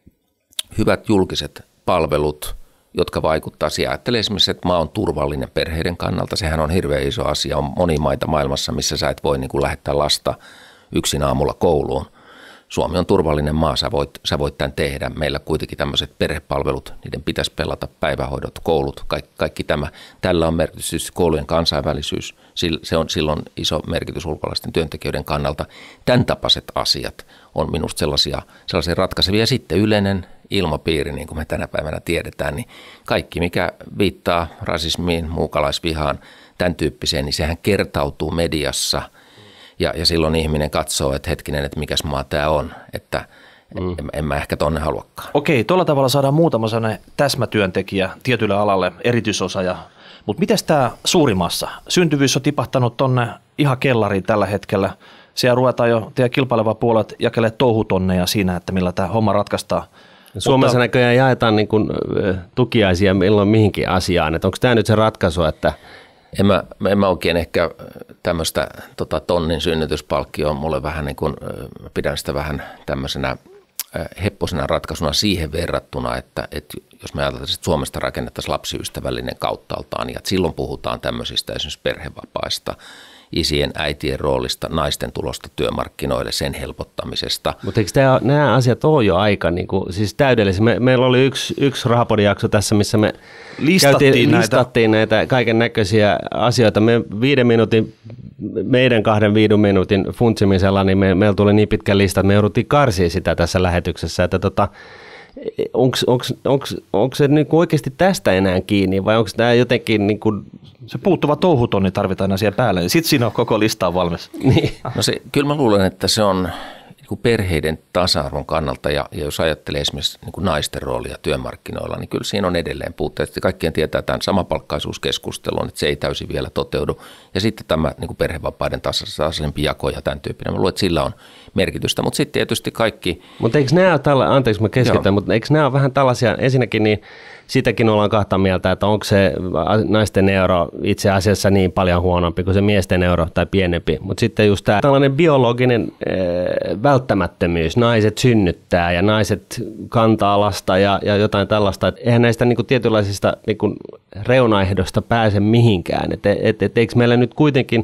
hyvät julkiset palvelut, jotka vaikuttaa siihen. Ajattelen esimerkiksi, että maa on turvallinen perheiden kannalta. Sehän on hirveän iso asia. On monia maita maailmassa, missä sä et voi niin kuin lähettää lasta yksin aamulla kouluun. Suomi on turvallinen maa, sä voit, sä voit tämän tehdä. Meillä kuitenkin tämmöiset perhepalvelut, niiden pitäisi pelata, päivähoidot, koulut, kaikki, kaikki tämä. Tällä on merkitys, koulujen kansainvälisyys, se on silloin iso merkitys ulkolaisten työntekijöiden kannalta. Tämän tapaiset asiat on minusta sellaisia, sellaisia ratkaisevia. Ja sitten yleinen ilmapiiri, niin kuin me tänä päivänä tiedetään, niin kaikki mikä viittaa rasismiin, muukalaisvihaan, tämän tyyppiseen, niin sehän kertautuu mediassa. Ja, ja silloin ihminen katsoo, että hetkinen, että mikäs maa tämä on, että mm. en, en mä ehkä tonne haluakaan. Okei, tuolla tavalla saadaan muutama sellainen täsmätyöntekijä tietylle alalle, erityisosaaja. Mutta miten tämä suurimassa? Syntyvyys on tipahtanut tonne ihan kellariin tällä hetkellä. Siellä ruvetaan jo teidän kilpaileva puolet jakelee touhutonneja siinä, että millä tämä homma ratkaistaan. Suomessa Mutta näköjään jaetaan niin kuin tukiaisia milloin mihinkin asiaan. Että onko tämä nyt se ratkaisu, että En mä, en mä oikein ehkä tämmöistä tota, tonnin synnytyspalkkioon, mulle vähän niin kuin, pidän sitä vähän tämmöisenä hepposena ratkaisuna siihen verrattuna, että, että jos me ajatellaan, että Suomesta rakennettaisiin lapsiystävällinen kauttaaltaan, ja silloin puhutaan tämmöisistä esimerkiksi perhevapaista, isien, äitien roolista, naisten tulosta työmarkkinoille, sen helpottamisesta. Mutta eikö tämä, nämä asiat ole jo aika niin kuin, siis täydellisiä? Me, meillä oli yksi, yksi Rahapodin-jakso tässä, missä me listattiin, käytiin, näitä. listattiin näitä kaiken näköisiä asioita. Me viiden minuutin, meidän kahden viiden minuutin funtsimisella, niin me, meillä tuli niin pitkä lista, että me jouduttiin karsimaan sitä tässä lähetyksessä, että tota, onko se niin kuin oikeasti tästä enää kiinni vai onko tämä jotenkin niin kuin se puuttuva touhutonni tarvitaan aina siihen päälle, niin sitten siinä on koko lista on valmis. Niin. No se, kyllä mä luulen, että se on niin kuin perheiden tasa-arvon kannalta ja, ja jos ajattelee esimerkiksi niin kuin naisten roolia työmarkkinoilla, niin kyllä siinä on edelleen puutteet. Kaikkien tietää tämän samapalkkaisuuskeskustelun, että se ei täysin vielä toteudu. Ja sitten tämä niin kuin perhevapaiden tasaisempi jako ja tämän tyyppinen. Mä luulen, että sillä on merkitystä, mutta sitten tietysti kaikki. Mutta eikö nämä ole tällä, anteeksi mä keskitän, mutta eikö nämä ole vähän tällaisia, ensinnäkin niin sitäkin ollaan kahta mieltä, että onko se naisten euro itse asiassa niin paljon huonompi kuin se miesten euro tai pienempi. Mutta sitten just tämä tällainen biologinen äh, välttämättömyys, naiset synnyttää ja naiset kantaa lasta ja, ja jotain tällaista. Et eihän näistä niinku tietynlaisista niinku reunaehdosta pääse mihinkään. Et, et, et, eikö meillä nyt kuitenkin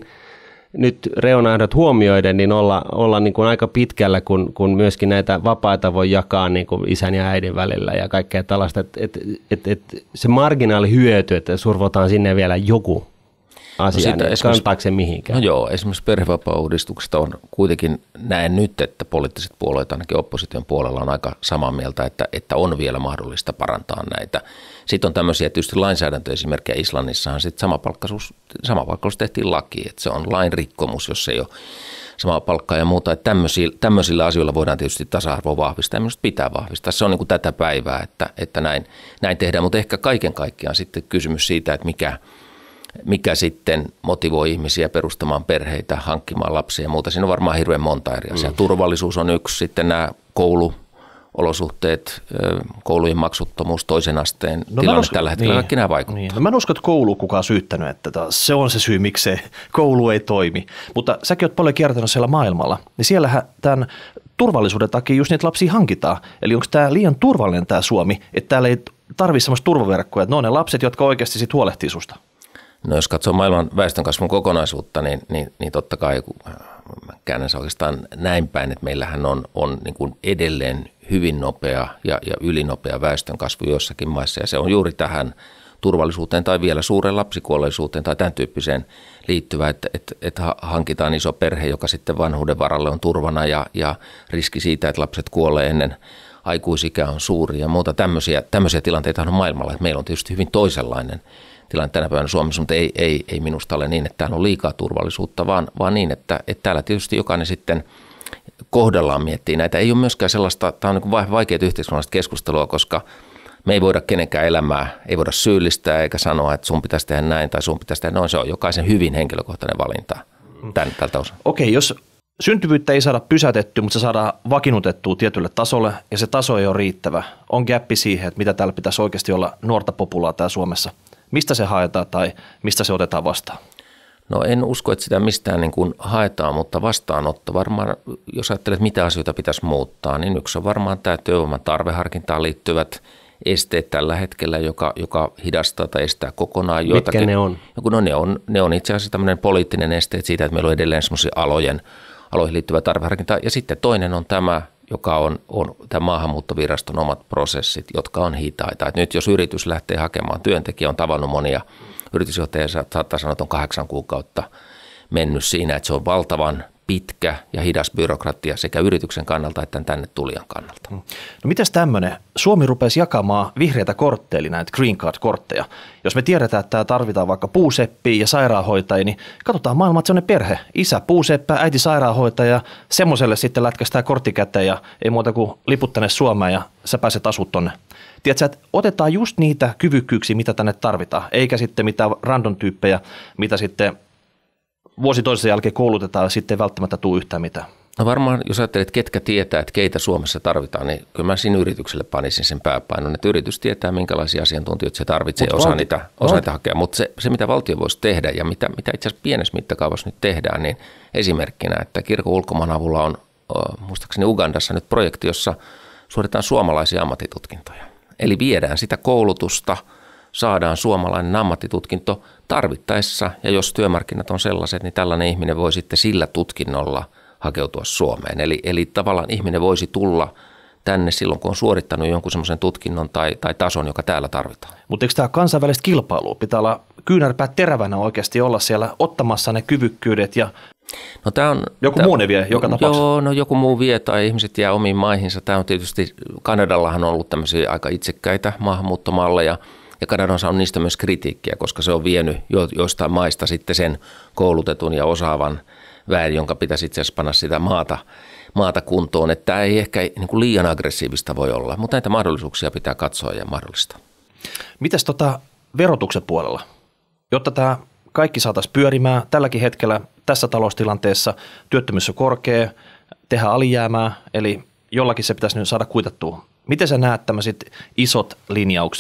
nyt reunaehdot huomioiden, niin olla, olla niin kuin aika pitkällä, kun, kun myöskin näitä vapaita voi jakaa niin kuin isän ja äidin välillä ja kaikkea tällaista. Että et, et, et se marginaalihyöty, että survotaan sinne vielä joku asia, no niin kantaako se mihinkään? No joo, esimerkiksi perhevapaa-uudistukset on kuitenkin, näen nyt, että poliittiset puolueet ainakin opposition puolella on aika samaa mieltä, että, että on vielä mahdollista parantaa näitä. Sitten on tämmöisiä tietysti lainsäädäntöesimerkkejä. Islannissahan sitten samapalkkaisuus, samapalkkaisuus tehtiin laki, että se on lain rikkomus, jos ei ole samaa palkkaa ja muuta. Että tämmöisillä, tämmöisillä asioilla voidaan tietysti tasa-arvoa vahvistaa ja minusta pitää vahvistaa. Se on niin kuin tätä päivää, että, että näin, näin tehdään, mutta ehkä kaiken kaikkiaan sitten kysymys siitä, että mikä, mikä sitten motivoi ihmisiä perustamaan perheitä, hankkimaan lapsia ja muuta. Siinä on varmaan hirveän monta eri asiaa. Mm. Turvallisuus on yksi, sitten nämä koulu. Olosuhteet, koulujen maksuttomuus, toisen asteen no tilanne usko, tällä hetkellä, niin, kaikki nämä vaikuttaa. Niin. No mä en usko, että koulu kukaan syyttänyt, että se on se syy, miksi se koulu ei toimi. Mutta säkin oot paljon kiertänyt siellä maailmalla, niin siellähän tämän turvallisuuden takia just niitä lapsia hankitaan. Eli onko tämä liian turvallinen tämä Suomi, että täällä ei tarvitse sellaista turvaverkkoa, että ne on ne lapset, jotka oikeasti sit huolehtii susta? No jos katsoo maailman väestönkasvun kokonaisuutta, niin, niin, niin totta kai mä käännän se oikeastaan näin päin, että meillähän on, on niin kuin edelleen hyvin nopea ja, ja ylinopea väestönkasvu joissakin maissa, ja se on juuri tähän turvallisuuteen tai vielä suureen lapsikuolleisuuteen tai tämän tyyppiseen liittyvä, että, että, että hankitaan iso perhe, joka sitten vanhuuden varalle on turvana ja, ja riski siitä, että lapset kuolee ennen aikuisikä on suuri ja muuta tämmöisiä, tämmöisiä tilanteita on maailmalla, että meillä on tietysti hyvin toisenlainen tilanne tänä päivänä Suomessa, mutta ei, ei, ei minusta ole niin, että täällä on liikaa turvallisuutta, vaan, vaan niin, että, että täällä tietysti jokainen sitten kohdallaan miettii näitä. Ei ole myöskään sellaista, tämä on niin vaikeaa yhteiskunnallista keskustelua, koska me ei voida kenenkään elämää, ei voida syyllistää eikä sanoa, että sun pitäisi tehdä näin tai sun pitäisi tehdä noin. Se on jokaisen hyvin henkilökohtainen valinta tän, tältä osin. Okei, jos syntyvyyttä ei saada pysäytettyä, mutta se saadaan vakiinnutettua tietylle tasolle ja se taso ei ole riittävä. On gappi siihen, että mitä täällä pitäisi oikeasti olla nuorta populaa täällä Suomessa. Mistä se haetaan tai mistä se otetaan vastaan? No en usko, että sitä mistään niin kuin haetaan, mutta vastaanotto varmaan, jos ajattelet mitä asioita pitäisi muuttaa, niin yksi on varmaan tämä työvoiman tarveharkintaan liittyvät esteet tällä hetkellä, joka, joka hidastaa tai estää kokonaan joitakin. Mitkä ne on? No ne on, ne on itse asiassa tämmöinen poliittinen este siitä, että meillä on edelleen semmoisia alojen, aloihin liittyvä tarveharkinta. Ja sitten toinen on tämä, joka on, on tämä maahanmuuttoviraston omat prosessit, jotka on hitaita. Et nyt jos yritys lähtee hakemaan työntekijä, on tavannut monia yritysjohtajia, saattaa sanoa, että on kahdeksan kuukautta mennyt siinä, että se on valtavan pitkä ja hidas byrokratia sekä yrityksen kannalta että tänne tulijan kannalta. No mitäs tämmöinen? Suomi rupesi jakamaan vihreitä kortteja, eli näitä green card-kortteja. Jos me tiedetään, että tämä tarvitaan vaikka puuseppiä ja sairaanhoitajia, niin katsotaan maailmaa, että se on perhe. Isä puuseppä, äiti sairaanhoitaja, semmoiselle sitten lätkästään kortti käteen ja ei muuta kuin liput tänne Suomeen ja sä pääset asut tonne. Tiedätkö, että otetaan just niitä kyvykkyyksiä, mitä tänne tarvitaan, eikä sitten mitään random tyyppejä, mitä sitten vuosi toisen jälkeen koulutetaan ja sitten ei välttämättä tule yhtään mitään. No varmaan, jos ajattelet, ketkä tietää, että keitä Suomessa tarvitaan, niin kyllä mä siinä yritykselle panisin sen pääpainon, että yritys tietää, minkälaisia asiantuntijoita se tarvitsee ja osaa valti- niitä, osaa niitä hakea. Mutta se, se, mitä valtio voisi tehdä ja mitä, mitä itse asiassa pienessä mittakaavassa nyt tehdään, niin esimerkkinä, että kirkon ulkomaan avulla on muistaakseni Ugandassa nyt projekti, jossa suoritetaan suomalaisia ammattitutkintoja. Eli viedään sitä koulutusta, saadaan suomalainen ammattitutkinto tarvittaessa, ja jos työmarkkinat on sellaiset, niin tällainen ihminen voi sitten sillä tutkinnolla hakeutua Suomeen. Eli, eli tavallaan ihminen voisi tulla tänne silloin, kun on suorittanut jonkun semmoisen tutkinnon tai, tai tason, joka täällä tarvitaan. Mutta eikö tämä kansainvälistä kilpailua? Pitää olla kyynärpäät terävänä oikeasti olla siellä ottamassa ne kyvykkyydet ja no, tämä on, joku tämä, muu ne vie joka tapauksessa. Joo, no joku muu vie tai ihmiset jää omiin maihinsa. Tämä on tietysti, Kanadallahan on ollut tämmöisiä aika itsekkäitä maahanmuuttomalleja. Ja Kanada on saanut niistä myös kritiikkiä, koska se on vienyt jo, joistain maista sitten sen koulutetun ja osaavan väen, jonka pitäisi itse asiassa panna sitä maata, maata kuntoon. Että tämä ei ehkä niin kuin liian aggressiivista voi olla, mutta näitä mahdollisuuksia pitää katsoa ja mahdollistaa. Mitäs tota verotuksen puolella? Jotta tämä kaikki saataisiin pyörimään tälläkin hetkellä tässä taloustilanteessa, työttömyys on korkea, tehdään alijäämää, eli jollakin se pitäisi nyt saada kuitattua. Miten sä näet tämmöiset isot linjaukset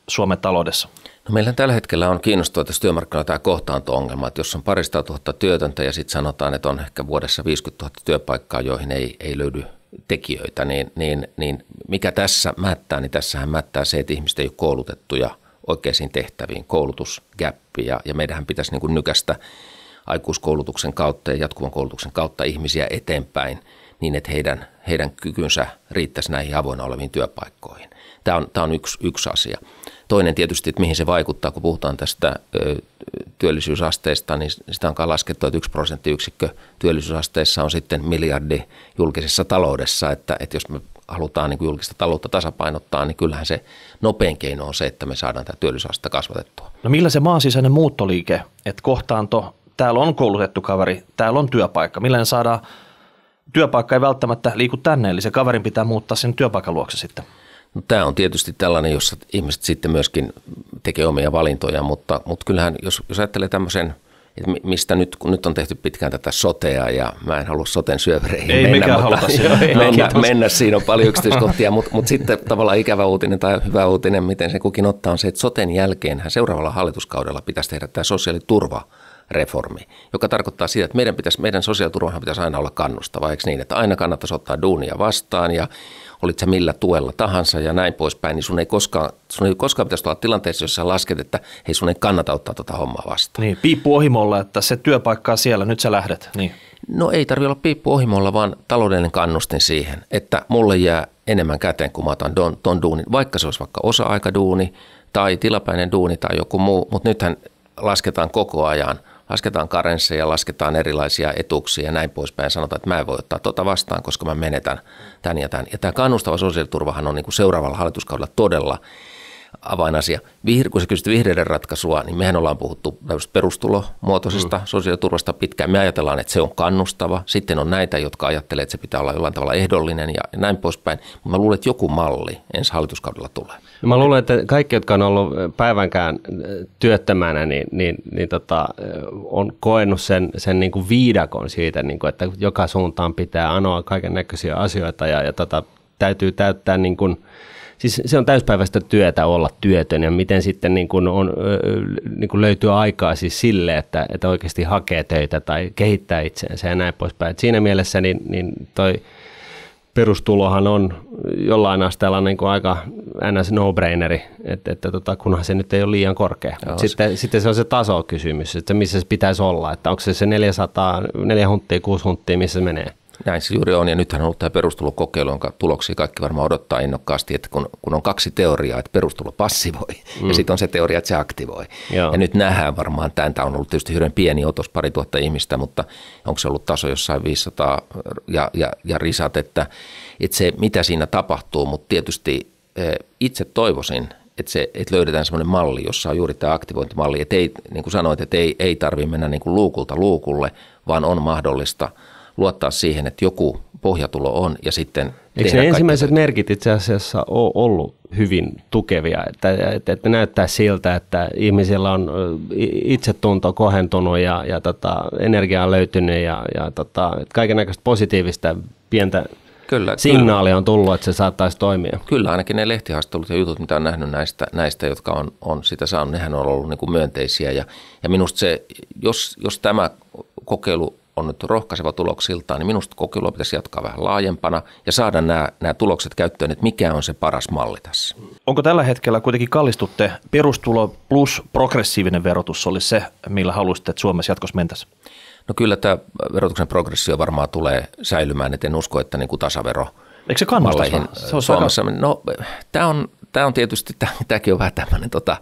Suomen taloudessa? No meillä tällä hetkellä on kiinnostavaa tässä työmarkkinoilla tämä kohtaanto-ongelma, että jos on parista tuhatta työtöntä ja sitten sanotaan, että on ehkä vuodessa viisikymmentätuhatta työpaikkaa, joihin ei, ei löydy tekijöitä, niin, niin, niin mikä tässä mättää, niin tässähän mättää se, että ihmiset ei ole koulutettuja oikeisiin tehtäviin, koulutusgäppi ja, ja meidänhän pitäisi niin kuin nykästä aikuiskoulutuksen kautta ja jatkuvan koulutuksen kautta ihmisiä eteenpäin niin, että heidän, heidän kykynsä riittäisi näihin avoinna oleviin työpaikkoihin. Tämä on, tämä on yksi, yksi asia. Toinen tietysti, että mihin se vaikuttaa, kun puhutaan tästä ö, työllisyysasteesta, niin sitä on laskettu, että yksi prosenttiyksikkö työllisyysasteessa on sitten miljardi julkisessa taloudessa, että, että jos me halutaan niin kuin julkista taloutta tasapainottaa, niin kyllähän se nopein keino on se, että me saadaan tämä työllisyysastetta kasvatettua. No millä se maan sisäinen muuttoliike, että kohtaanto, täällä on koulutettu kaveri, täällä on työpaikka, millä ne saadaan, työpaikka ei välttämättä liiku tänne, eli se kaverin pitää muuttaa sen työpaikan luokse sitten. No, tämä on tietysti tällainen, jossa ihmiset sitten myöskin tekee omia valintoja, mutta, mutta kyllähän jos, jos ajattelee tämmöisen, että mistä nyt, kun nyt on tehty pitkään tätä sotea ja mä en halua soten syövereihin ei mennä, mutta, mennä, mennä, siinä on paljon yksityiskohtia, mutta, mutta sitten tavallaan ikävä uutinen tai hyvä uutinen, miten se kukin ottaa, on se, että soten jälkeen seuraavalla hallituskaudella pitäisi tehdä tämä sosiaaliturva, reformi, joka tarkoittaa sitä, että meidän, pitäisi, meidän sosiaaliturvahan pitäisi aina olla kannustava, eikö niin, että aina kannattaisi ottaa duunia vastaan ja olit sä millä tuella tahansa ja näin poispäin, niin sun ei koskaan, sun ei koskaan pitäisi olla tilanteessa, jossa lasket, että hei sun ei kannata ottaa tuota hommaa vastaan. Niin, piippu ohimolla, että se työpaikka on siellä, nyt sä lähdet. Niin. No ei tarvitse olla piippu ohimolla, vaan taloudellinen kannustin siihen, että mulle jää enemmän käteen, kun mä otan ton, ton duunin, vaikka se olisi vaikka osa-aikaduuni tai tilapäinen duuni tai joku muu, mutta nythän lasketaan koko ajan. Lasketaan karensseja, lasketaan erilaisia etuuksia ja näin poispäin. Sanotaan, että mä en voi ottaa tuota vastaan, koska mä menetän tämän ja tämän. Ja tämä kannustava sosiaaliturvahan on niin kuin seuraavalla hallituskaudella todella avainasia. Vihre, kun sä kysyt vihreiden ratkaisua, niin mehän ollaan puhuttu perustulomuotoisesta mm. sosiaaliturvasta pitkään. Me ajatellaan, että se on kannustava. Sitten on näitä, jotka ajattelee, että se pitää olla jollain tavalla ehdollinen ja näin poispäin. Mutta mä luulen, että joku malli ensi hallituskaudella tulee. Mä luulen, että kaikki, jotka on ollut päivänkään työttömänä, niin, niin, niin tota, on koennut sen, sen niin kuin viidakon siitä, niin kuin, että joka suuntaan pitää anoa kaiken näköisiä asioita ja, ja tota, täytyy täyttää niin kuin, siis se on täyspäiväistä työtä olla työtön ja miten sitten niin kuin on, niin kuin löytyy aikaa siis sille, että, että oikeasti hakee töitä tai kehittää itseensä ja näin poispäin. Et siinä mielessä niin, niin toi perustulohan on jollain asteella niin kuin aika ns. No-braineri, että, että tota, kunhan se nyt ei ole liian korkea. Joo, sitten, se. sitten se on se tasokysymys, että missä se pitäisi olla, että onko se se neljäsataa, neljä hunttia, kuusi hunttia, missä se menee. Näin se juuri on, ja nythän on ollut tämä perustulokokeilu, jonka tuloksia kaikki varmaan odottaa innokkaasti, että kun, kun on kaksi teoriaa, että perustulo passivoi, mm. ja sitten on se teoria, että se aktivoi. Joo. Ja nyt nähdään varmaan, tämä on ollut tietysti hyvin pieni otos, pari tuhatta ihmistä, mutta onko se ollut taso jossain viisisataa ja, ja, ja risat, että, että se mitä siinä tapahtuu, mutta tietysti itse toivoisin, että, se, että löydetään semmoinen malli, jossa on juuri tämä aktivointimalli, että ei, niin kuin sanoit, että ei, ei tarvitse mennä niin kuin luukulta luukulle, vaan on mahdollista luottaa siihen, että joku pohjatulo on ja sitten eikö ne ensimmäiset töitä? Merkit itse asiassa ole ollut hyvin tukevia, että, että, että näyttää siltä, että ihmisillä on itsetunto kohentunut ja, ja tota, energia on löytynyt ja, ja tota, kaikennäköistä positiivista pientä kyllä, signaalia kyllä. on tullut, että se saattaisi toimia. Kyllä, ainakin ne lehtihaastattelut ja jutut, mitä on nähnyt näistä, näistä jotka on, on sitä saanut, nehän on ollut niin kuin myönteisiä ja, ja minusta se, jos, jos tämä kokeilu on nyt rohkaiseva tuloksiltaan, niin minusta kokeilua pitäisi jatkaa vähän laajempana ja saada nämä, nämä tulokset käyttöön, että mikä on se paras malli tässä. Onko tällä hetkellä kuitenkin kallistutte perustulo plus progressiivinen verotus olisi se, millä haluaisitte, että Suomessa jatkossa mentäisiin? No kyllä tämä verotuksen progressio varmaan tulee säilymään, et en usko, että niin kuin tasavero. Eikö se kannustaisi? Se on Suomessa. Aika... No tämä on, tämä on tietysti, tämäkin on vähän tämmöinen tota,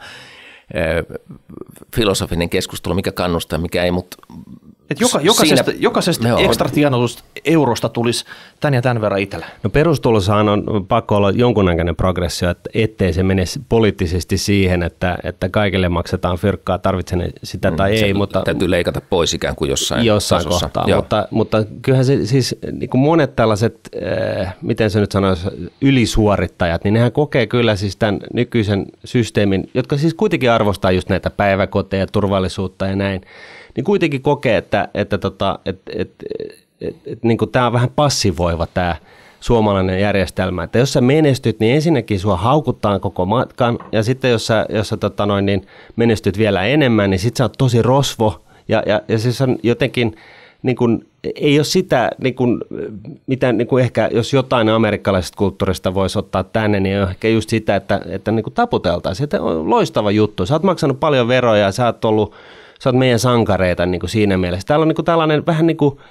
filosofinen keskustelu, mikä kannustaa, mikä ei, mutta että joka, jokaisesta, jokaisesta ekstra tienatusta eurosta tulisi tän ja tämän verran itselle. No perustulossahan on pakko olla jonkunnäköinen progressio, että ettei se mene poliittisesti siihen, että, että kaikille maksetaan fyrkkaa, tarvitsee sitä tai se ei. Mutta täytyy leikata pois ikään kuin jossain, jossain tasossa. kohtaa, mutta, mutta kyllähän se siis niin kuin monet tällaiset, äh, miten se nyt sanoisi, ylisuorittajat, niin nehän kokee kyllä siis tämän nykyisen systeemin, jotka siis kuitenkin arvostaa just näitä päiväkoteja, turvallisuutta ja näin, niin kuitenkin kokee, että, että, tota, että, että, että, että niin kuin tämä on vähän passivoiva tämä, suomalainen järjestelmä, että jos sä menestyt, niin ensinnäkin sua haukuttaa koko matkan, ja sitten jos sä, jos sä tota noin, niin menestyt vielä enemmän, niin sit sä oot tosi rosvo, ja, ja, ja siis on jotenkin, niin kun, ei ole sitä, niin kun, mitä niin kun ehkä, jos jotain amerikkalaisesta kulttuurista voisi ottaa tänne, niin ehkä just sitä, että, että niin kun taputeltaisiin, että on loistava juttu, sä oot maksanut paljon veroja, ja sä oot ollut, sä oot meidän sankareita niin kuin siinä mielessä. Täällä on niin kuin tällainen vähän niin kuin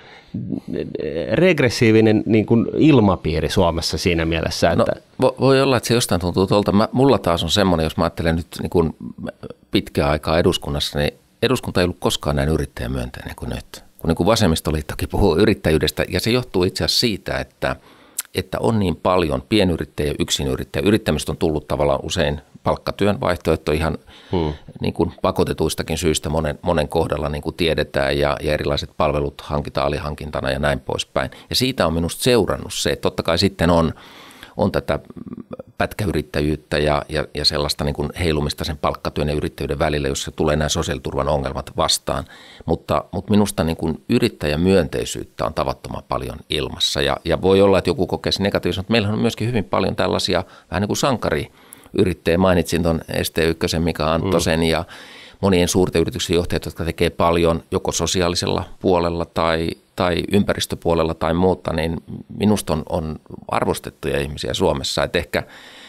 regressiivinen niin kuin ilmapiiri Suomessa siinä mielessä. Että no, voi olla, että se jostain tuntuu tuolta. Mä, mulla taas on semmoinen, jos mä ajattelen nyt niin kuin pitkää aikaa eduskunnassa, niin eduskunta ei ollut koskaan näin yrittäjämyönteinen kuin nyt. Kun niin kuin vasemmistoliittokin puhuu yrittäjyydestä, ja se johtuu itse asiassa siitä, että, että on niin paljon pienyrittäjiä, yksinyrittäjiä. Yrittämistä on tullut tavallaan usein palkkatyön vaihtoehto ihan hmm. niin kuin pakotetuistakin syistä monen, monen kohdalla niin kuin tiedetään ja, ja erilaiset palvelut hankitaan alihankintana ja näin poispäin. Ja siitä on minusta seurannut se, että totta kai sitten on, on tätä pätkäyrittäjyyttä ja, ja, ja sellaista niin kuin heilumista sen palkkatyön ja yrittäjyyden välillä, jossa tulee nämä sosiaaliturvan ongelmat vastaan. Mutta, mutta minusta niin kuin yrittäjämyönteisyyttä on tavattoman paljon ilmassa ja, ja voi olla, että joku kokee sen negatiivisesti, mutta meillähän on myöskin hyvin paljon tällaisia vähän niin kuin sankari yrittäjä. Mainitsin tuon S T yksi Mika Anttosen mm. ja monien suurten yrityksen johtajat, jotka tekee paljon joko sosiaalisella puolella tai, tai ympäristöpuolella tai muuta, niin minusta on, on arvostettuja ihmisiä Suomessa. Et ehkä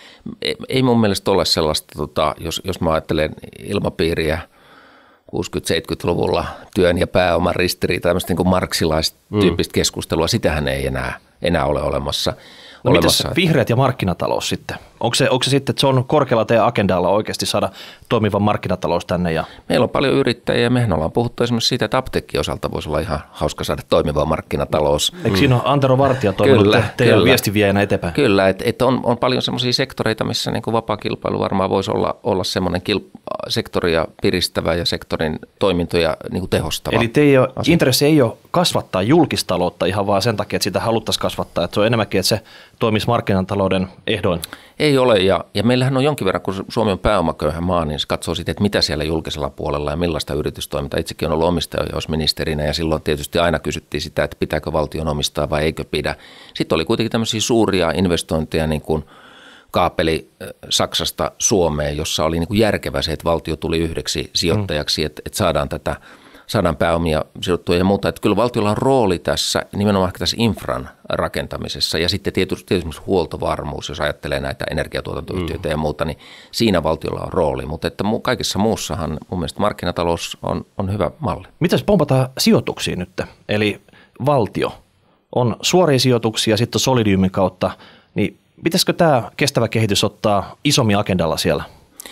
ei mun mielestä ole sellaista, tota, jos, jos mä ajattelen ilmapiiriä kuusikymmentä-seitsemänkymmentäluvulla työn ja pääoman ristiriita, tämmöistä niin kuin marksilaista tyyppistä mm. keskustelua, sitähän ei enää, enää ole olemassa. No mitäs vihreät ja markkinatalous sitten? Onko se, onko se sitten, että se on korkealla teidän agendalla oikeasti saada toimiva markkinatalous tänne? Ja meillä on paljon yrittäjiä ja mehän ollaan puhuttu esimerkiksi siitä, että apteekkien osalta voisi olla ihan hauska saada toimiva markkinatalous. Eikö siinä ole Antero Vartija toiminut kyllä, te, teidän viestiviejänä eteenpäin? Kyllä, että et on, on paljon sellaisia sektoreita, missä niin kuin vapaa kilpailu varmaan voisi olla, olla semmoinen kilp- sektoria piristävä ja sektorin toimintoja niin kuin tehostava. Eli teidän intressi ei ole kasvattaa julkistaloutta ihan vaan sen takia, että sitä haluttaisiin kasvattaa, että se on enemmänkin, että se toimisi markkinatalouden ehdoin. Ei ole, ja, ja meillähän on jonkin verran, kun Suomi on pääomaköyhä maa, niin se katsoo sitten, että mitä siellä julkisella puolella ja millaista yritystoimintaa. Itsekin on ollut omistajaohjausministerinä, ja silloin tietysti aina kysyttiin sitä, että pitääkö valtion omistaa vai eikö pidä. Sitten oli kuitenkin tämmöisiä suuria investointeja, niin kuin kaapeli Saksasta Suomeen, jossa oli niin kuin järkevä se, että valtio tuli yhdeksi sijoittajaksi, että, että saadaan tätä saadaan pääomia sijoittuja ja muuta. Että kyllä valtiolla on rooli tässä, nimenomaan tässä infran rakentamisessa ja sitten tietysti, tietysti huoltovarmuus, jos ajattelee näitä energiatuotantoyhtiöitä mm. ja muuta, niin siinä valtiolla on rooli. Mutta että kaikessa muussahan mun mielestä markkinatalous on, on hyvä malli. Mitäs pompataan sijoituksiin nyt? Eli valtio on suoria sijoituksia sitten Solidiumin kautta, niin pitäisikö tämä kestävä kehitys ottaa isommin agendalla siellä?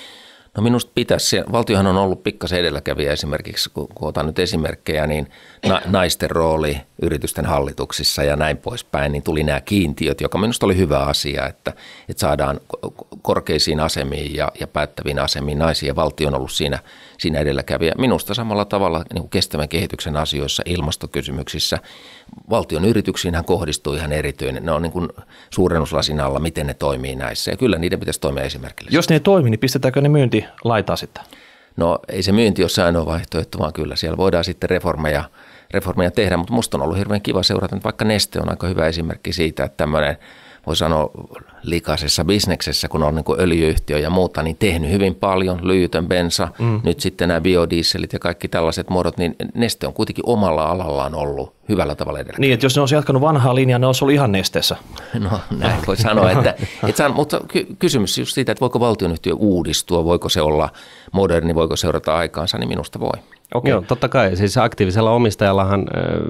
No minusta pitäisi. Valtiohan on ollut pikkasen edelläkävijä esimerkiksi, kun otan nyt esimerkkejä, niin na- naisten rooli yritysten hallituksissa ja näin poispäin, niin tuli nämä kiintiöt, joka minusta oli hyvä asia, että, että saadaan korkeisiin asemiin ja, ja päättäviin asemiin naisia. Valtio on ollut siinä, siinä edelläkävijä. Minusta samalla tavalla niin kuin kestävän kehityksen asioissa, ilmastokysymyksissä, valtion yrityksiinhän kohdistuu ihan erityinen. Ne on niin kuin suurennuslasin alla, miten ne toimii näissä ja kyllä niiden pitäisi toimia esimerkillisesti. Jos ne ei toimi, niin pistetäänkö ne myynti laitaa sitten? No ei se myynti ole se ainoa vaihtoehto, vaan kyllä siellä voidaan sitten reformeja, reformeja tehdä, mutta musta on ollut hirveän kiva seurata, että vaikka Neste on aika hyvä esimerkki siitä, että tämmöinen voi sanoa likaisessa bisneksessä, kun on niin kuin öljyyhtiö ja muuta, niin tehnyt hyvin paljon, lyijytön bensa, mm. nyt sitten nämä biodieselit ja kaikki tällaiset muodot, niin Neste on kuitenkin omalla alallaan ollut hyvällä tavalla edelleen. Niin, että jos ne olisi jatkanut vanhaa linjaa, ne olisi ollut ihan Nesteessä. No näin voi sanoa, että, että mutta ky- kysymys just siitä, että voiko valtionyhtiö uudistua, voiko se olla moderni, voiko seurata aikaansa, niin minusta voi. Okei. Joo, totta kai. Siis aktiivisella omistajallahan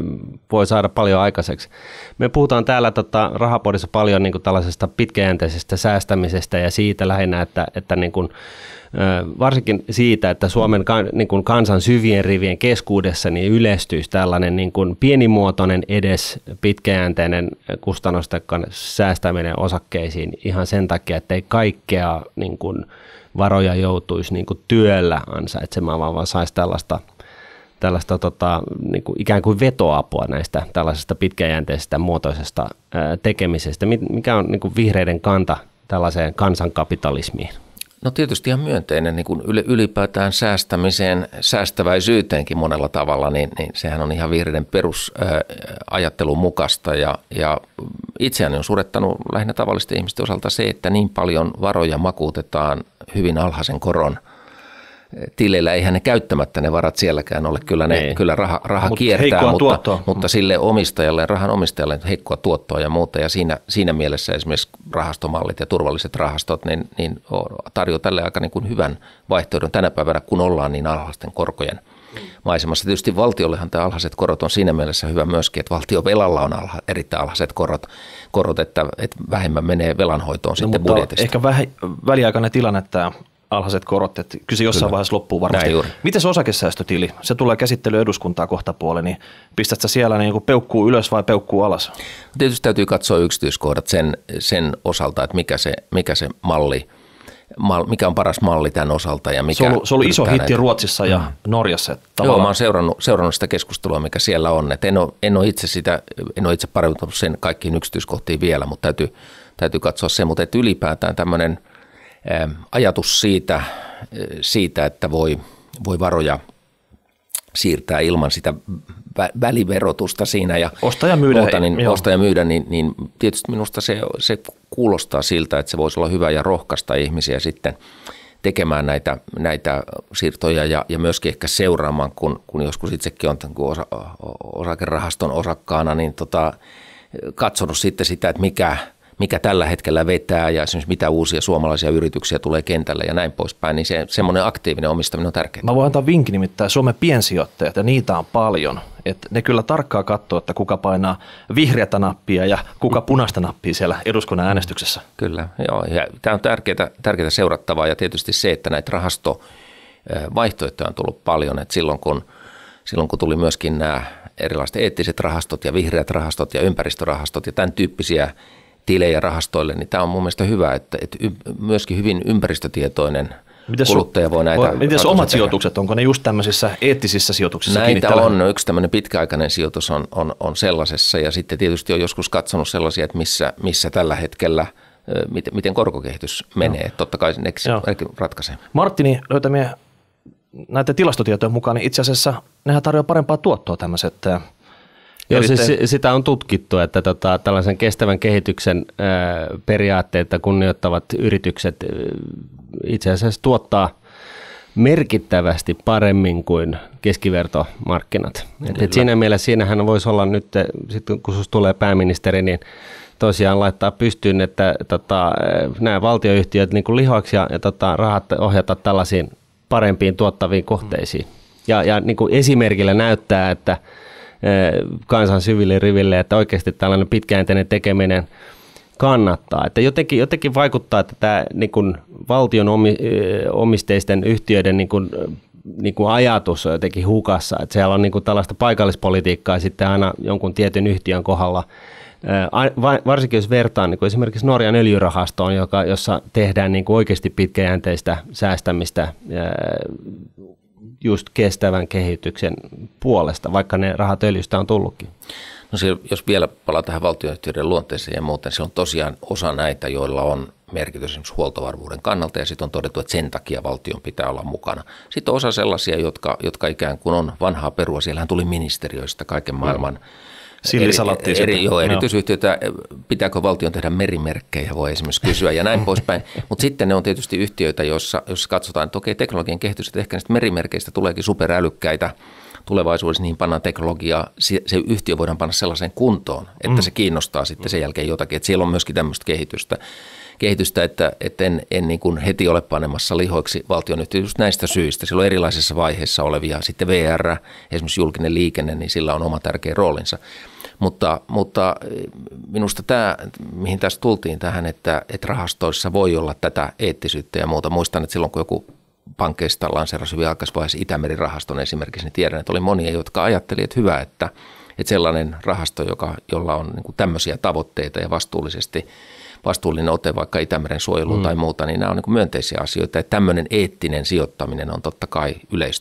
voi saada paljon aikaiseksi. Me puhutaan täällä tota, Rahapodissa paljon niin kuin tällaisesta pitkäjänteisestä säästämisestä ja siitä lähinnä, että, että niin kuin, varsinkin siitä, että Suomen niin kuin kansan syvien rivien keskuudessa niin yleistyisi tällainen niin kuin pienimuotoinen edes pitkäjänteinen kustannustekan säästäminen osakkeisiin ihan sen takia, että ei kaikkea niin kuin varoja joutuisi niin kuin työllä ansaitsemaan, vaan, vaan saisi tällaista, tällaista tota, niin kuin ikään kuin vetoapua näistä tällaisesta pitkäjänteisestä muotoisesta ää, tekemisestä. Mikä on niin kuin vihreiden kanta tällaiseen kansankapitalismiin? No tietysti ihan myönteinen niin kuin ylipäätään säästämiseen, säästäväisyyteenkin monella tavalla, niin, niin sehän on ihan vihreiden perusajattelun mukaista. Ja, ja itseäni on surettanut lähinnä tavallisten ihmisten osalta se, että niin paljon varoja makuutetaan hyvin alhaisen koron tileillä. Eihän ne käyttämättä ne varat sielläkään ole. Kyllä, ne, kyllä raha, raha Mut kiertää, mutta, mutta sille omistajalle, rahan omistajalle heikkoa tuottoa ja muuta. Ja siinä, siinä mielessä esimerkiksi rahastomallit ja turvalliset rahastot niin, niin tarjoaa tälle aika niin kuin hyvän vaihtoehdon tänä päivänä, kun ollaan niin alhaisten korkojen maisemassa. Tietysti valtiollehan tämä alhaiset korot on siinä mielessä hyvä myöskin, että valtiovelalla on alha, erittäin alhaiset korot, korot että, että vähemmän menee velanhoitoon no, sitten mutta budjetista. Ehkä väh, väliaikainen tilanne tämä alhaiset korot, että kyllä se jossain kyllä. vaiheessa loppuu varmasti. Miten se osakesäästötili? Se tulee käsittelyyn eduskuntaa kohta puoli, niin pistät sä siellä niin kuin peukkuu ylös vai peukkuu alas? Tietysti täytyy katsoa yksityiskohdat sen, sen osalta, että mikä se, mikä se malli, mal, mikä on paras malli tämän osalta. Ja mikä se on ollut, se on ollut iso hitti näitä Ruotsissa ja mm. Norjassa. Joo, mä oon seurannut, seurannut sitä keskustelua, mikä siellä on. Et en, ole, en ole itse sitä, en ole itse paremmin sen kaikkiin yksityiskohtiin vielä, mutta täytyy, täytyy katsoa se, mutta että ylipäätään tämmöinen ajatus siitä, siitä, että voi, voi varoja siirtää ilman sitä väliverotusta siinä ja ostaa ja myydä, muuta, niin, ostaa ja myydä niin, niin tietysti minusta se, se kuulostaa siltä, että se voisi olla hyvä ja rohkaista ihmisiä sitten tekemään näitä, näitä siirtoja ja, ja myöskin ehkä seuraamaan, kun, kun joskus itsekin on osa, osakerahaston osakkaana, niin tota, katsonut sitten sitä, että mikä mikä tällä hetkellä vetää ja esimerkiksi mitä uusia suomalaisia yrityksiä tulee kentälle ja näin poispäin, niin se, semmoinen aktiivinen omistaminen on tärkeää. Mä voin antaa vinkin nimittäin Suomen piensijoittajat, ja niitä on paljon, että ne kyllä tarkkaan katsoo, että kuka painaa vihreätä nappia ja kuka punaista nappia siellä eduskunnan äänestyksessä. Kyllä, joo, ja tämä on tärkeää, tärkeää seurattavaa ja tietysti se, että näitä rahastovaihtoehtoja on tullut paljon, että silloin kun, silloin kun tuli myöskin nämä erilaiset eettiset rahastot ja vihreät rahastot ja ympäristörahastot ja tämän tyyppisiä tilejä rahastoille, niin tämä on mun mielestä hyvä, että, että myöskin hyvin ympäristötietoinen mites kuluttaja voi näitä... Miten omat sijoitukset, onko ne just tämmöisissä eettisissä sijoituksissa? Näitä on, yksi tämmöinen pitkäaikainen sijoitus on, on, on sellaisessa ja sitten tietysti on joskus katsonut sellaisia, että missä, missä tällä hetkellä, miten, miten korkokehitys menee, no. Totta kai ne ratkaisee. Marttini löytämiä näitä tilastotietojen mukaan, niin itse asiassa nehän tarjoaa parempaa tuottoa tämmöiset. Joo, siis sitä on tutkittu, että tota, tällaisen kestävän kehityksen ää, periaatteita kunnioittavat yritykset ää, itse asiassa tuottaa merkittävästi paremmin kuin keskivertomarkkinat. Et, et siinä mielessä siinähän voisi olla nyt, sit kun sinusta tulee pääministeri, niin tosiaan laittaa pystyyn, että tota, nämä valtioyhtiöt niin kuin lihoiksi ja, ja tota, rahat ohjata tällaisiin parempiin tuottaviin kohteisiin. Ja, ja niin kuin esimerkillä näyttää, että kansan syville riville, että oikeasti tällainen pitkäjänteinen tekeminen kannattaa. Että jotenkin, jotenkin vaikuttaa, että tämä niin kuin valtion omisteisten yhtiöiden niin kuin, niin kuin ajatus on jotenkin hukassa. Että siellä on niin kuin tällaista paikallispolitiikkaa sitten aina jonkun tietyn yhtiön kohdalla. Varsinkin jos vertaan niin kuin esimerkiksi Norjan öljyrahastoon, joka, jossa tehdään niin kuin oikeasti pitkäjänteistä säästämistä just kestävän kehityksen puolesta, vaikka ne rahat öljystä on tullutkin. No se, jos vielä palaa tähän valtionyhtiöiden luonteeseen ja muuten, se on tosiaan osa näitä, joilla on merkitys esimerkiksi huoltovarmuuden kannalta ja sitten on todettu, että sen takia valtion pitää olla mukana. Sitten on osa sellaisia, jotka, jotka ikään kuin on vanhaa perua. Siellähän tuli ministeriöistä kaiken maailman eri, eri, joo, erityisyhtiöitä, pitääkö valtion tehdä merimerkkejä, voi esimerkiksi kysyä ja näin poispäin. Mutta sitten ne on tietysti yhtiöitä, joissa, joissa katsotaan, että okei, teknologian kehitys, että ehkä näistä merimerkeistä tuleekin superälykkäitä. Tulevaisuudessa niihin pannaan teknologiaa, se yhtiö voidaan panna sellaiseen kuntoon, että mm. se kiinnostaa sitten sen jälkeen jotakin. Että siellä on myöskin tämmöistä kehitystä, kehitystä että, että en, en niin kuin heti ole panemassa lihoiksi valtionyhtiö just näistä syistä. Sillä on erilaisissa vaiheissa olevia. Sitten V R, esimerkiksi julkinen liikenne, niin sillä on oma tärkeä roolinsa. Mutta, mutta minusta tämä, mihin tässä tultiin tähän, että, että rahastoissa voi olla tätä eettisyyttä ja muuta. Muistan, että silloin kun joku pankkeista lanseerasi hyvin aikaisvaiheessa Itämeri-rahaston esimerkiksi, niin tiedän, että oli monia, jotka ajattelivat, että hyvä, että, että sellainen rahasto, joka, jolla on niin kuin tämmöisiä tavoitteita ja vastuullisesti vastuullinen ote vaikka Itämeren suojeluun mm. tai muuta, niin nämä on niin kuin myönteisiä asioita, että tämmöinen eettinen sijoittaminen on totta kai yleistynyt.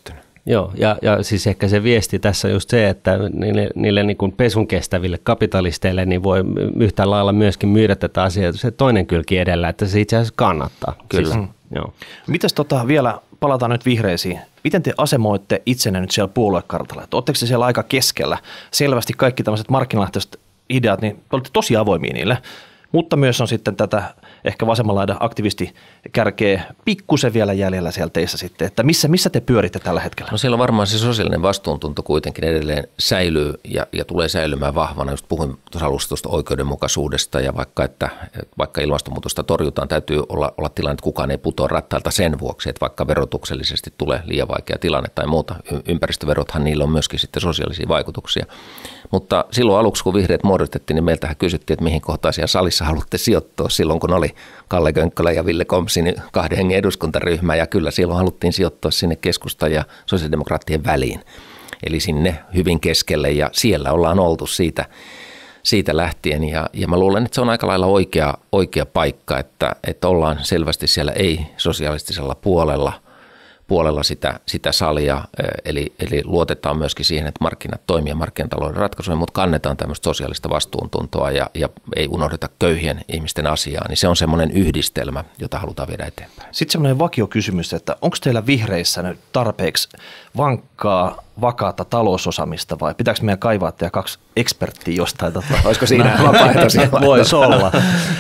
Joo, ja, ja siis ehkä se viesti tässä on just se, että niille, niille niin kuin pesun kestäville kapitalisteille niin voi yhtä lailla myöskin myydä tätä asiaa se toinen kylki edellä, että se itse asiassa kannattaa. Kyllä. Siis, joo. Mites tota vielä, palataan nyt vihreisiin. Miten te asemoitte itsenne nyt siellä puoluekartalla? Oletteko se siellä aika keskellä? Selvästi kaikki tämmöiset markkinalähtöiset ideat, niin olette tosi avoimia niille. Mutta myös on sitten tätä ehkä vasemmanlaidan aktivisti kärkeä pikkusen vielä jäljellä siellä teissä sitten, että missä, missä te pyöritte tällä hetkellä? No siellä on varmaan se sosiaalinen vastuuntunto kuitenkin edelleen säilyy ja, ja tulee säilymään vahvana. Just puhuin tuossa alussa tuosta oikeudenmukaisuudesta ja vaikka, että vaikka ilmastonmuutosta torjutaan, täytyy olla, olla tilanne, että kukaan ei putoa rattailta sen vuoksi, että vaikka verotuksellisesti tulee liian vaikea tilanne tai muuta. Ympäristöverothan niillä on myöskin sitten sosiaalisia vaikutuksia. Mutta silloin aluksi, kun vihreät muodostettiin, niin meiltähän kysyttiin, että mihin kohtaan siellä salissa haluatte sijoittua silloin, kun oli Kalle Könkkölä ja Ville Komsin kahden hengen eduskuntaryhmä. Ja kyllä silloin haluttiin sijoittua sinne keskustan ja sosiaalidemokraattien väliin. Eli sinne hyvin keskelle ja siellä ollaan oltu siitä, siitä lähtien. Ja, ja mä luulen, että se on aika lailla oikea, oikea paikka, että, että ollaan selvästi siellä ei-sosialistisella puolella. puolella sitä, sitä salia, eli, eli luotetaan myöskin siihen, että markkinat toimii ja markkinatalouden ratkaisuja, mutta kannetaan tämmöistä sosiaalista vastuuntuntoa ja, ja ei unohdeta köyhien ihmisten asiaa, niin se on semmoinen yhdistelmä, jota halutaan viedä eteenpäin. Sitten semmoinen vakiokysymys, että onko teillä vihreissä nyt tarpeeksi vankkaa, vakaata talousosaamista vai pitääkö meidän kaivaa teidän kaksi eksperttiä jostain? Tota? Olisiko siinä vapaaehtoisia? Voisi olla.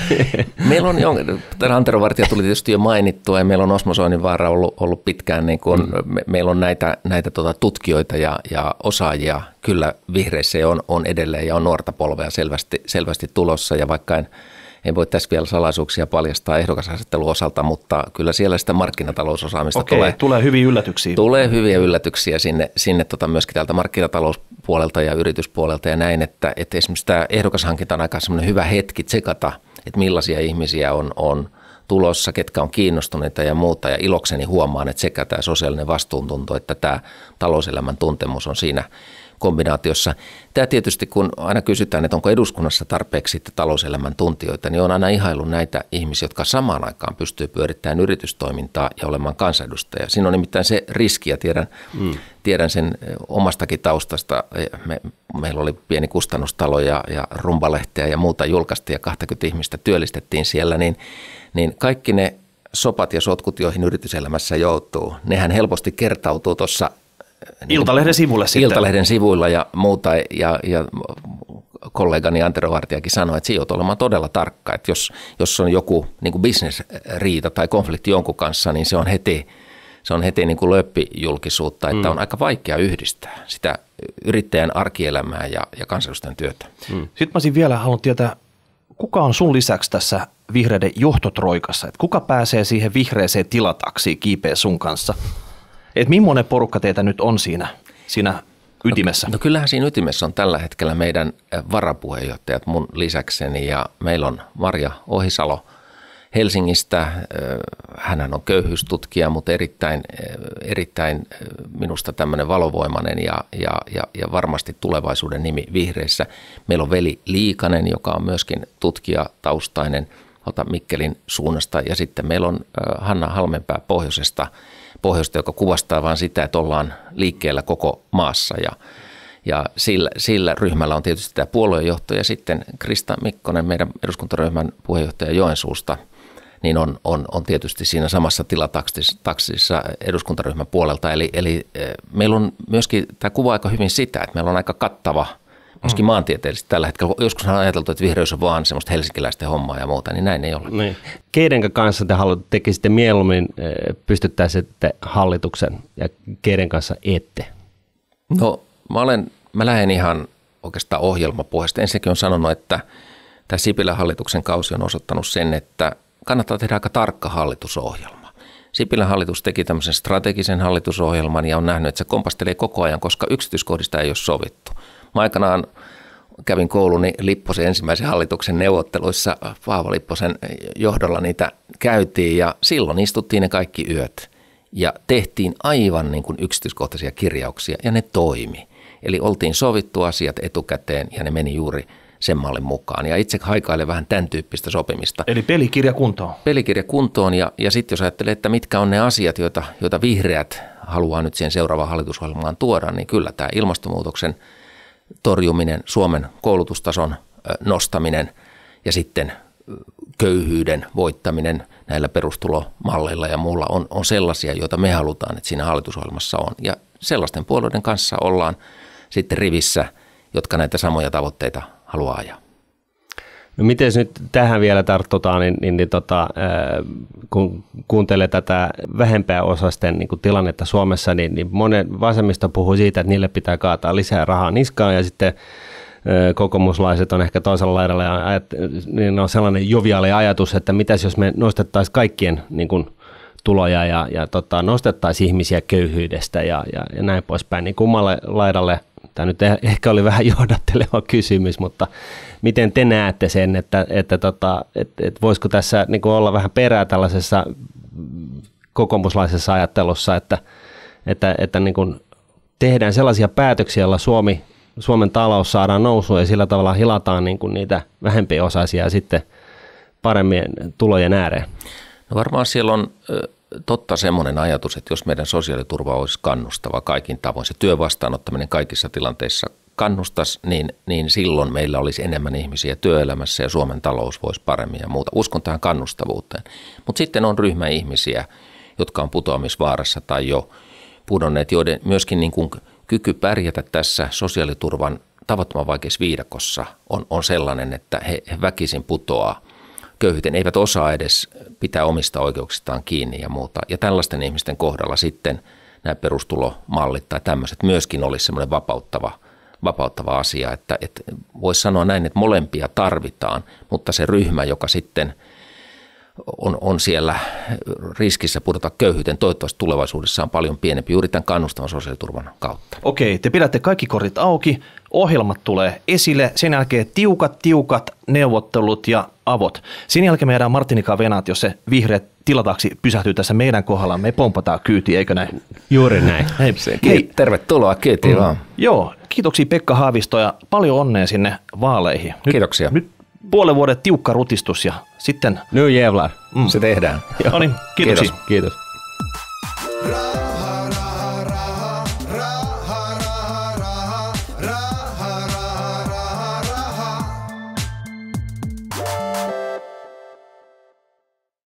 Meillä on, Antero Vartija tuli tietysti jo mainittua ja meillä on Osmo Soininvaara ollut, ollut pitkään, niin kuin, mm. me, meillä on näitä, näitä tota, tutkijoita ja, ja osaajia kyllä vihreissä on, on edelleen ja on nuorta polvea selvästi, selvästi tulossa ja vaikka en En voi tässä vielä salaisuuksia paljastaa ehdokasasettelun osalta, mutta kyllä siellä sitä markkinatalousosaamista Okei, tulee. tulee hyviä yllätyksiä. Tulee hyviä yllätyksiä sinne, sinne tota myöskin täältä markkinatalouspuolelta ja yrityspuolelta ja näin, että, että esimerkiksi tämä ehdokashankinta on aika semmoinen hyvä hetki tsekata, että millaisia ihmisiä on, on tulossa, ketkä on kiinnostuneita ja muuta. Ja ilokseni huomaan, että sekä tämä sosiaalinen vastuuntunto että tämä talouselämän tuntemus on siinä kombinaatiossa. Tämä tietysti, kun aina kysytään, että onko eduskunnassa tarpeeksi sitten talouselämän tuntijoita, niin on aina ihaillut näitä ihmisiä, jotka samaan aikaan pystyy pyörittämään yritystoimintaa ja olemaan kansanedustaja. Siinä on nimittäin se riski, ja tiedän, mm. tiedän sen omastakin taustasta. Me, meillä oli pieni kustannustalo ja, ja rumbalehteä ja muuta julkaistiin ja kaksikymmentä ihmistä työllistettiin siellä, niin, niin kaikki ne sopat ja sotkut, joihin yrityselämässä joutuu, nehän helposti kertautuu tuossa Iltalehden sivulle sitten. Iltalehden sivuilla ja muuta, ja, ja kollegani Antero Vartijakin sanoi, että se joutuu olemaan todella tarkka, että jos, jos on joku niin kuin bisnesriita tai konflikti jonkun kanssa, niin se on heti, se on heti niin kuin lööppijulkisuutta, että mm. on aika vaikea yhdistää sitä yrittäjän arkielämää ja, ja kansanedustajan työtä. Mm. Sitten mä olisin vielä halunnut tietää, kuka on sun lisäksi tässä vihreiden johtotroikassa, että kuka pääsee siihen vihreeseen tilataksiin kiipeä sun kanssa? Että millainen porukka teitä nyt on siinä, siinä ytimessä? No, no kyllähän siinä ytimessä on tällä hetkellä meidän varapuheenjohtajat mun lisäkseni ja meillä on Marja Ohisalo Helsingistä. Hänhän on köyhyystutkija, mutta erittäin, erittäin minusta tämmöinen valovoimainen ja, ja, ja, ja varmasti tulevaisuuden nimi vihreissä. Meillä on Veli Liikanen, joka on myöskin tutkijataustainen Mikkelin suunnasta ja sitten meillä on Hanna Halmenpää Pohjoisesta, Pohjoista, joka kuvastaa vain sitä, että ollaan liikkeellä koko maassa ja, ja sillä, sillä ryhmällä on tietysti tämä puoluejohto ja sitten Krista Mikkonen, meidän eduskuntaryhmän puheenjohtaja Joensuusta, niin on, on, on tietysti siinä samassa tilataksissa eduskuntaryhmän puolelta. Eli, eli meillä on myöskin, tämä kuvaa aika hyvin sitä, että meillä on aika kattava myöskin maantieteellisesti tällä hetkellä. Joskus on ajateltu, että vihreys on vaan semmoista helsinkiläisten hommaa ja muuta, niin näin ei ole. Niin. Keiden kanssa te tekisitte mieluummin pystyttäisitte hallituksen ja keiden kanssa ette? No mä, olen, mä lähden ihan oikeastaan ohjelmapohjasta. Ensinnäkin on sanonut, että tämä Sipilän hallituksen kausi on osoittanut sen, että kannattaa tehdä aika tarkka hallitusohjelma. Sipilän hallitus teki tämmöisen strategisen hallitusohjelman ja on nähnyt, että se kompastelee koko ajan, koska yksityiskohdista ei ole sovittu. Mä aikanaan kävin kouluni Lipposen ensimmäisen hallituksen neuvotteluissa, Paavo Lipposen johdolla niitä käytiin ja silloin istuttiin ne kaikki yöt ja tehtiin aivan niin kuin yksityiskohtaisia kirjauksia ja ne toimi. Eli oltiin sovittu asiat etukäteen ja ne meni juuri sen mallin mukaan. Ja itse haikailen vähän tämän tyyppistä sopimista. Eli pelikirja kuntoon. Pelikirja kuntoon ja, ja sitten jos ajattelee, että mitkä on ne asiat, joita, joita vihreät haluaa nyt siihen seuraavaan hallitusohjelmaan tuoda, niin kyllä tämä ilmastonmuutoksen torjuminen, Suomen koulutustason nostaminen ja sitten köyhyyden voittaminen näillä perustulomalleilla ja muulla on, on sellaisia, joita me halutaan, että siinä hallitusohjelmassa on. Ja sellaisten puolueiden kanssa ollaan sitten rivissä, jotka näitä samoja tavoitteita haluaa ajaa. No miten nyt tähän vielä tartutaan, niin, niin, niin tota, kun kuuntelee tätä vähempää osasten niin kuin tilannetta Suomessa, niin, niin monen vasemmista puhuu siitä, että niille pitää kaataa lisää rahaa niskaan ja sitten kokoomuslaiset on ehkä toisella laidalla ja ajat, niin on sellainen joviaali ajatus, että mitäs jos me nostettaisiin kaikkien niin kuin, tuloja ja, ja tota, nostettaisiin ihmisiä köyhyydestä ja, ja, ja näin poispäin, niin kummalle laidalle, tämä nyt ehkä oli vähän johdatteleva kysymys, mutta miten te näette sen, että, että, tota, että, että voisiko tässä niin kuin olla vähän perää tällaisessa kokoomuslaisessa ajattelussa, että, että, että niin kuin tehdään sellaisia päätöksiä, joilla Suomi Suomen talous saadaan nousuun ja sillä tavalla hilataan niin kuin niitä vähempiä osaisia ja sitten paremmien tulojen ääreen? No varmaan siellä on totta semmoinen ajatus, että jos meidän sosiaaliturva olisi kannustava kaikin tavoin, se työn vastaanottaminen kaikissa tilanteissa kannustaisi, niin, niin silloin meillä olisi enemmän ihmisiä työelämässä ja Suomen talous voisi paremmin ja muuta. Uskon tähän kannustavuuteen. Mutta sitten on ryhmä ihmisiä, jotka on putoamisvaarassa tai jo pudonneet, joiden myöskin niin kuin kyky pärjätä tässä sosiaaliturvan tavattoman vaikeassa viidakossa on, on sellainen, että he, he väkisin putoaa köyhyyteen, eivät osaa edes pitää omista oikeuksistaan kiinni ja muuta. Ja tällaisten ihmisten kohdalla sitten nämä perustulomallit tai tämmöiset myöskin olisi semmoinen vapauttava, vapauttava asia, että, että voisi sanoa näin, että molempia tarvitaan, mutta se ryhmä, joka sitten On, on siellä riskissä pudota köyhyyteen. Toivottavasti tulevaisuudessa on paljon pienempi juuri tämän kannustavan sosiaaliturvan kautta. Okei, te pidätte kaikki kortit auki, ohjelmat tulee esille, sen jälkeen tiukat, tiukat neuvottelut ja avot. Sen jälkeen meidän Marttinika Venaat, jos se vihreät tilataksi pysähtyy tässä meidän kohdalla, me pompataan kyytiin, eikö näin? Juuri näin. Hei, hei. Tervetuloa kyytiin mm. vaan. Joo, kiitoksia Pekka Haavisto ja paljon onnea sinne vaaleihin. Nyt, Kiitoksia. Nyt puolen vuoden tiukka rutistus ja sitten... Nu jävlar. Mm. Se tehdään. No niin, kiitoksia. Kiitos. Kiitos.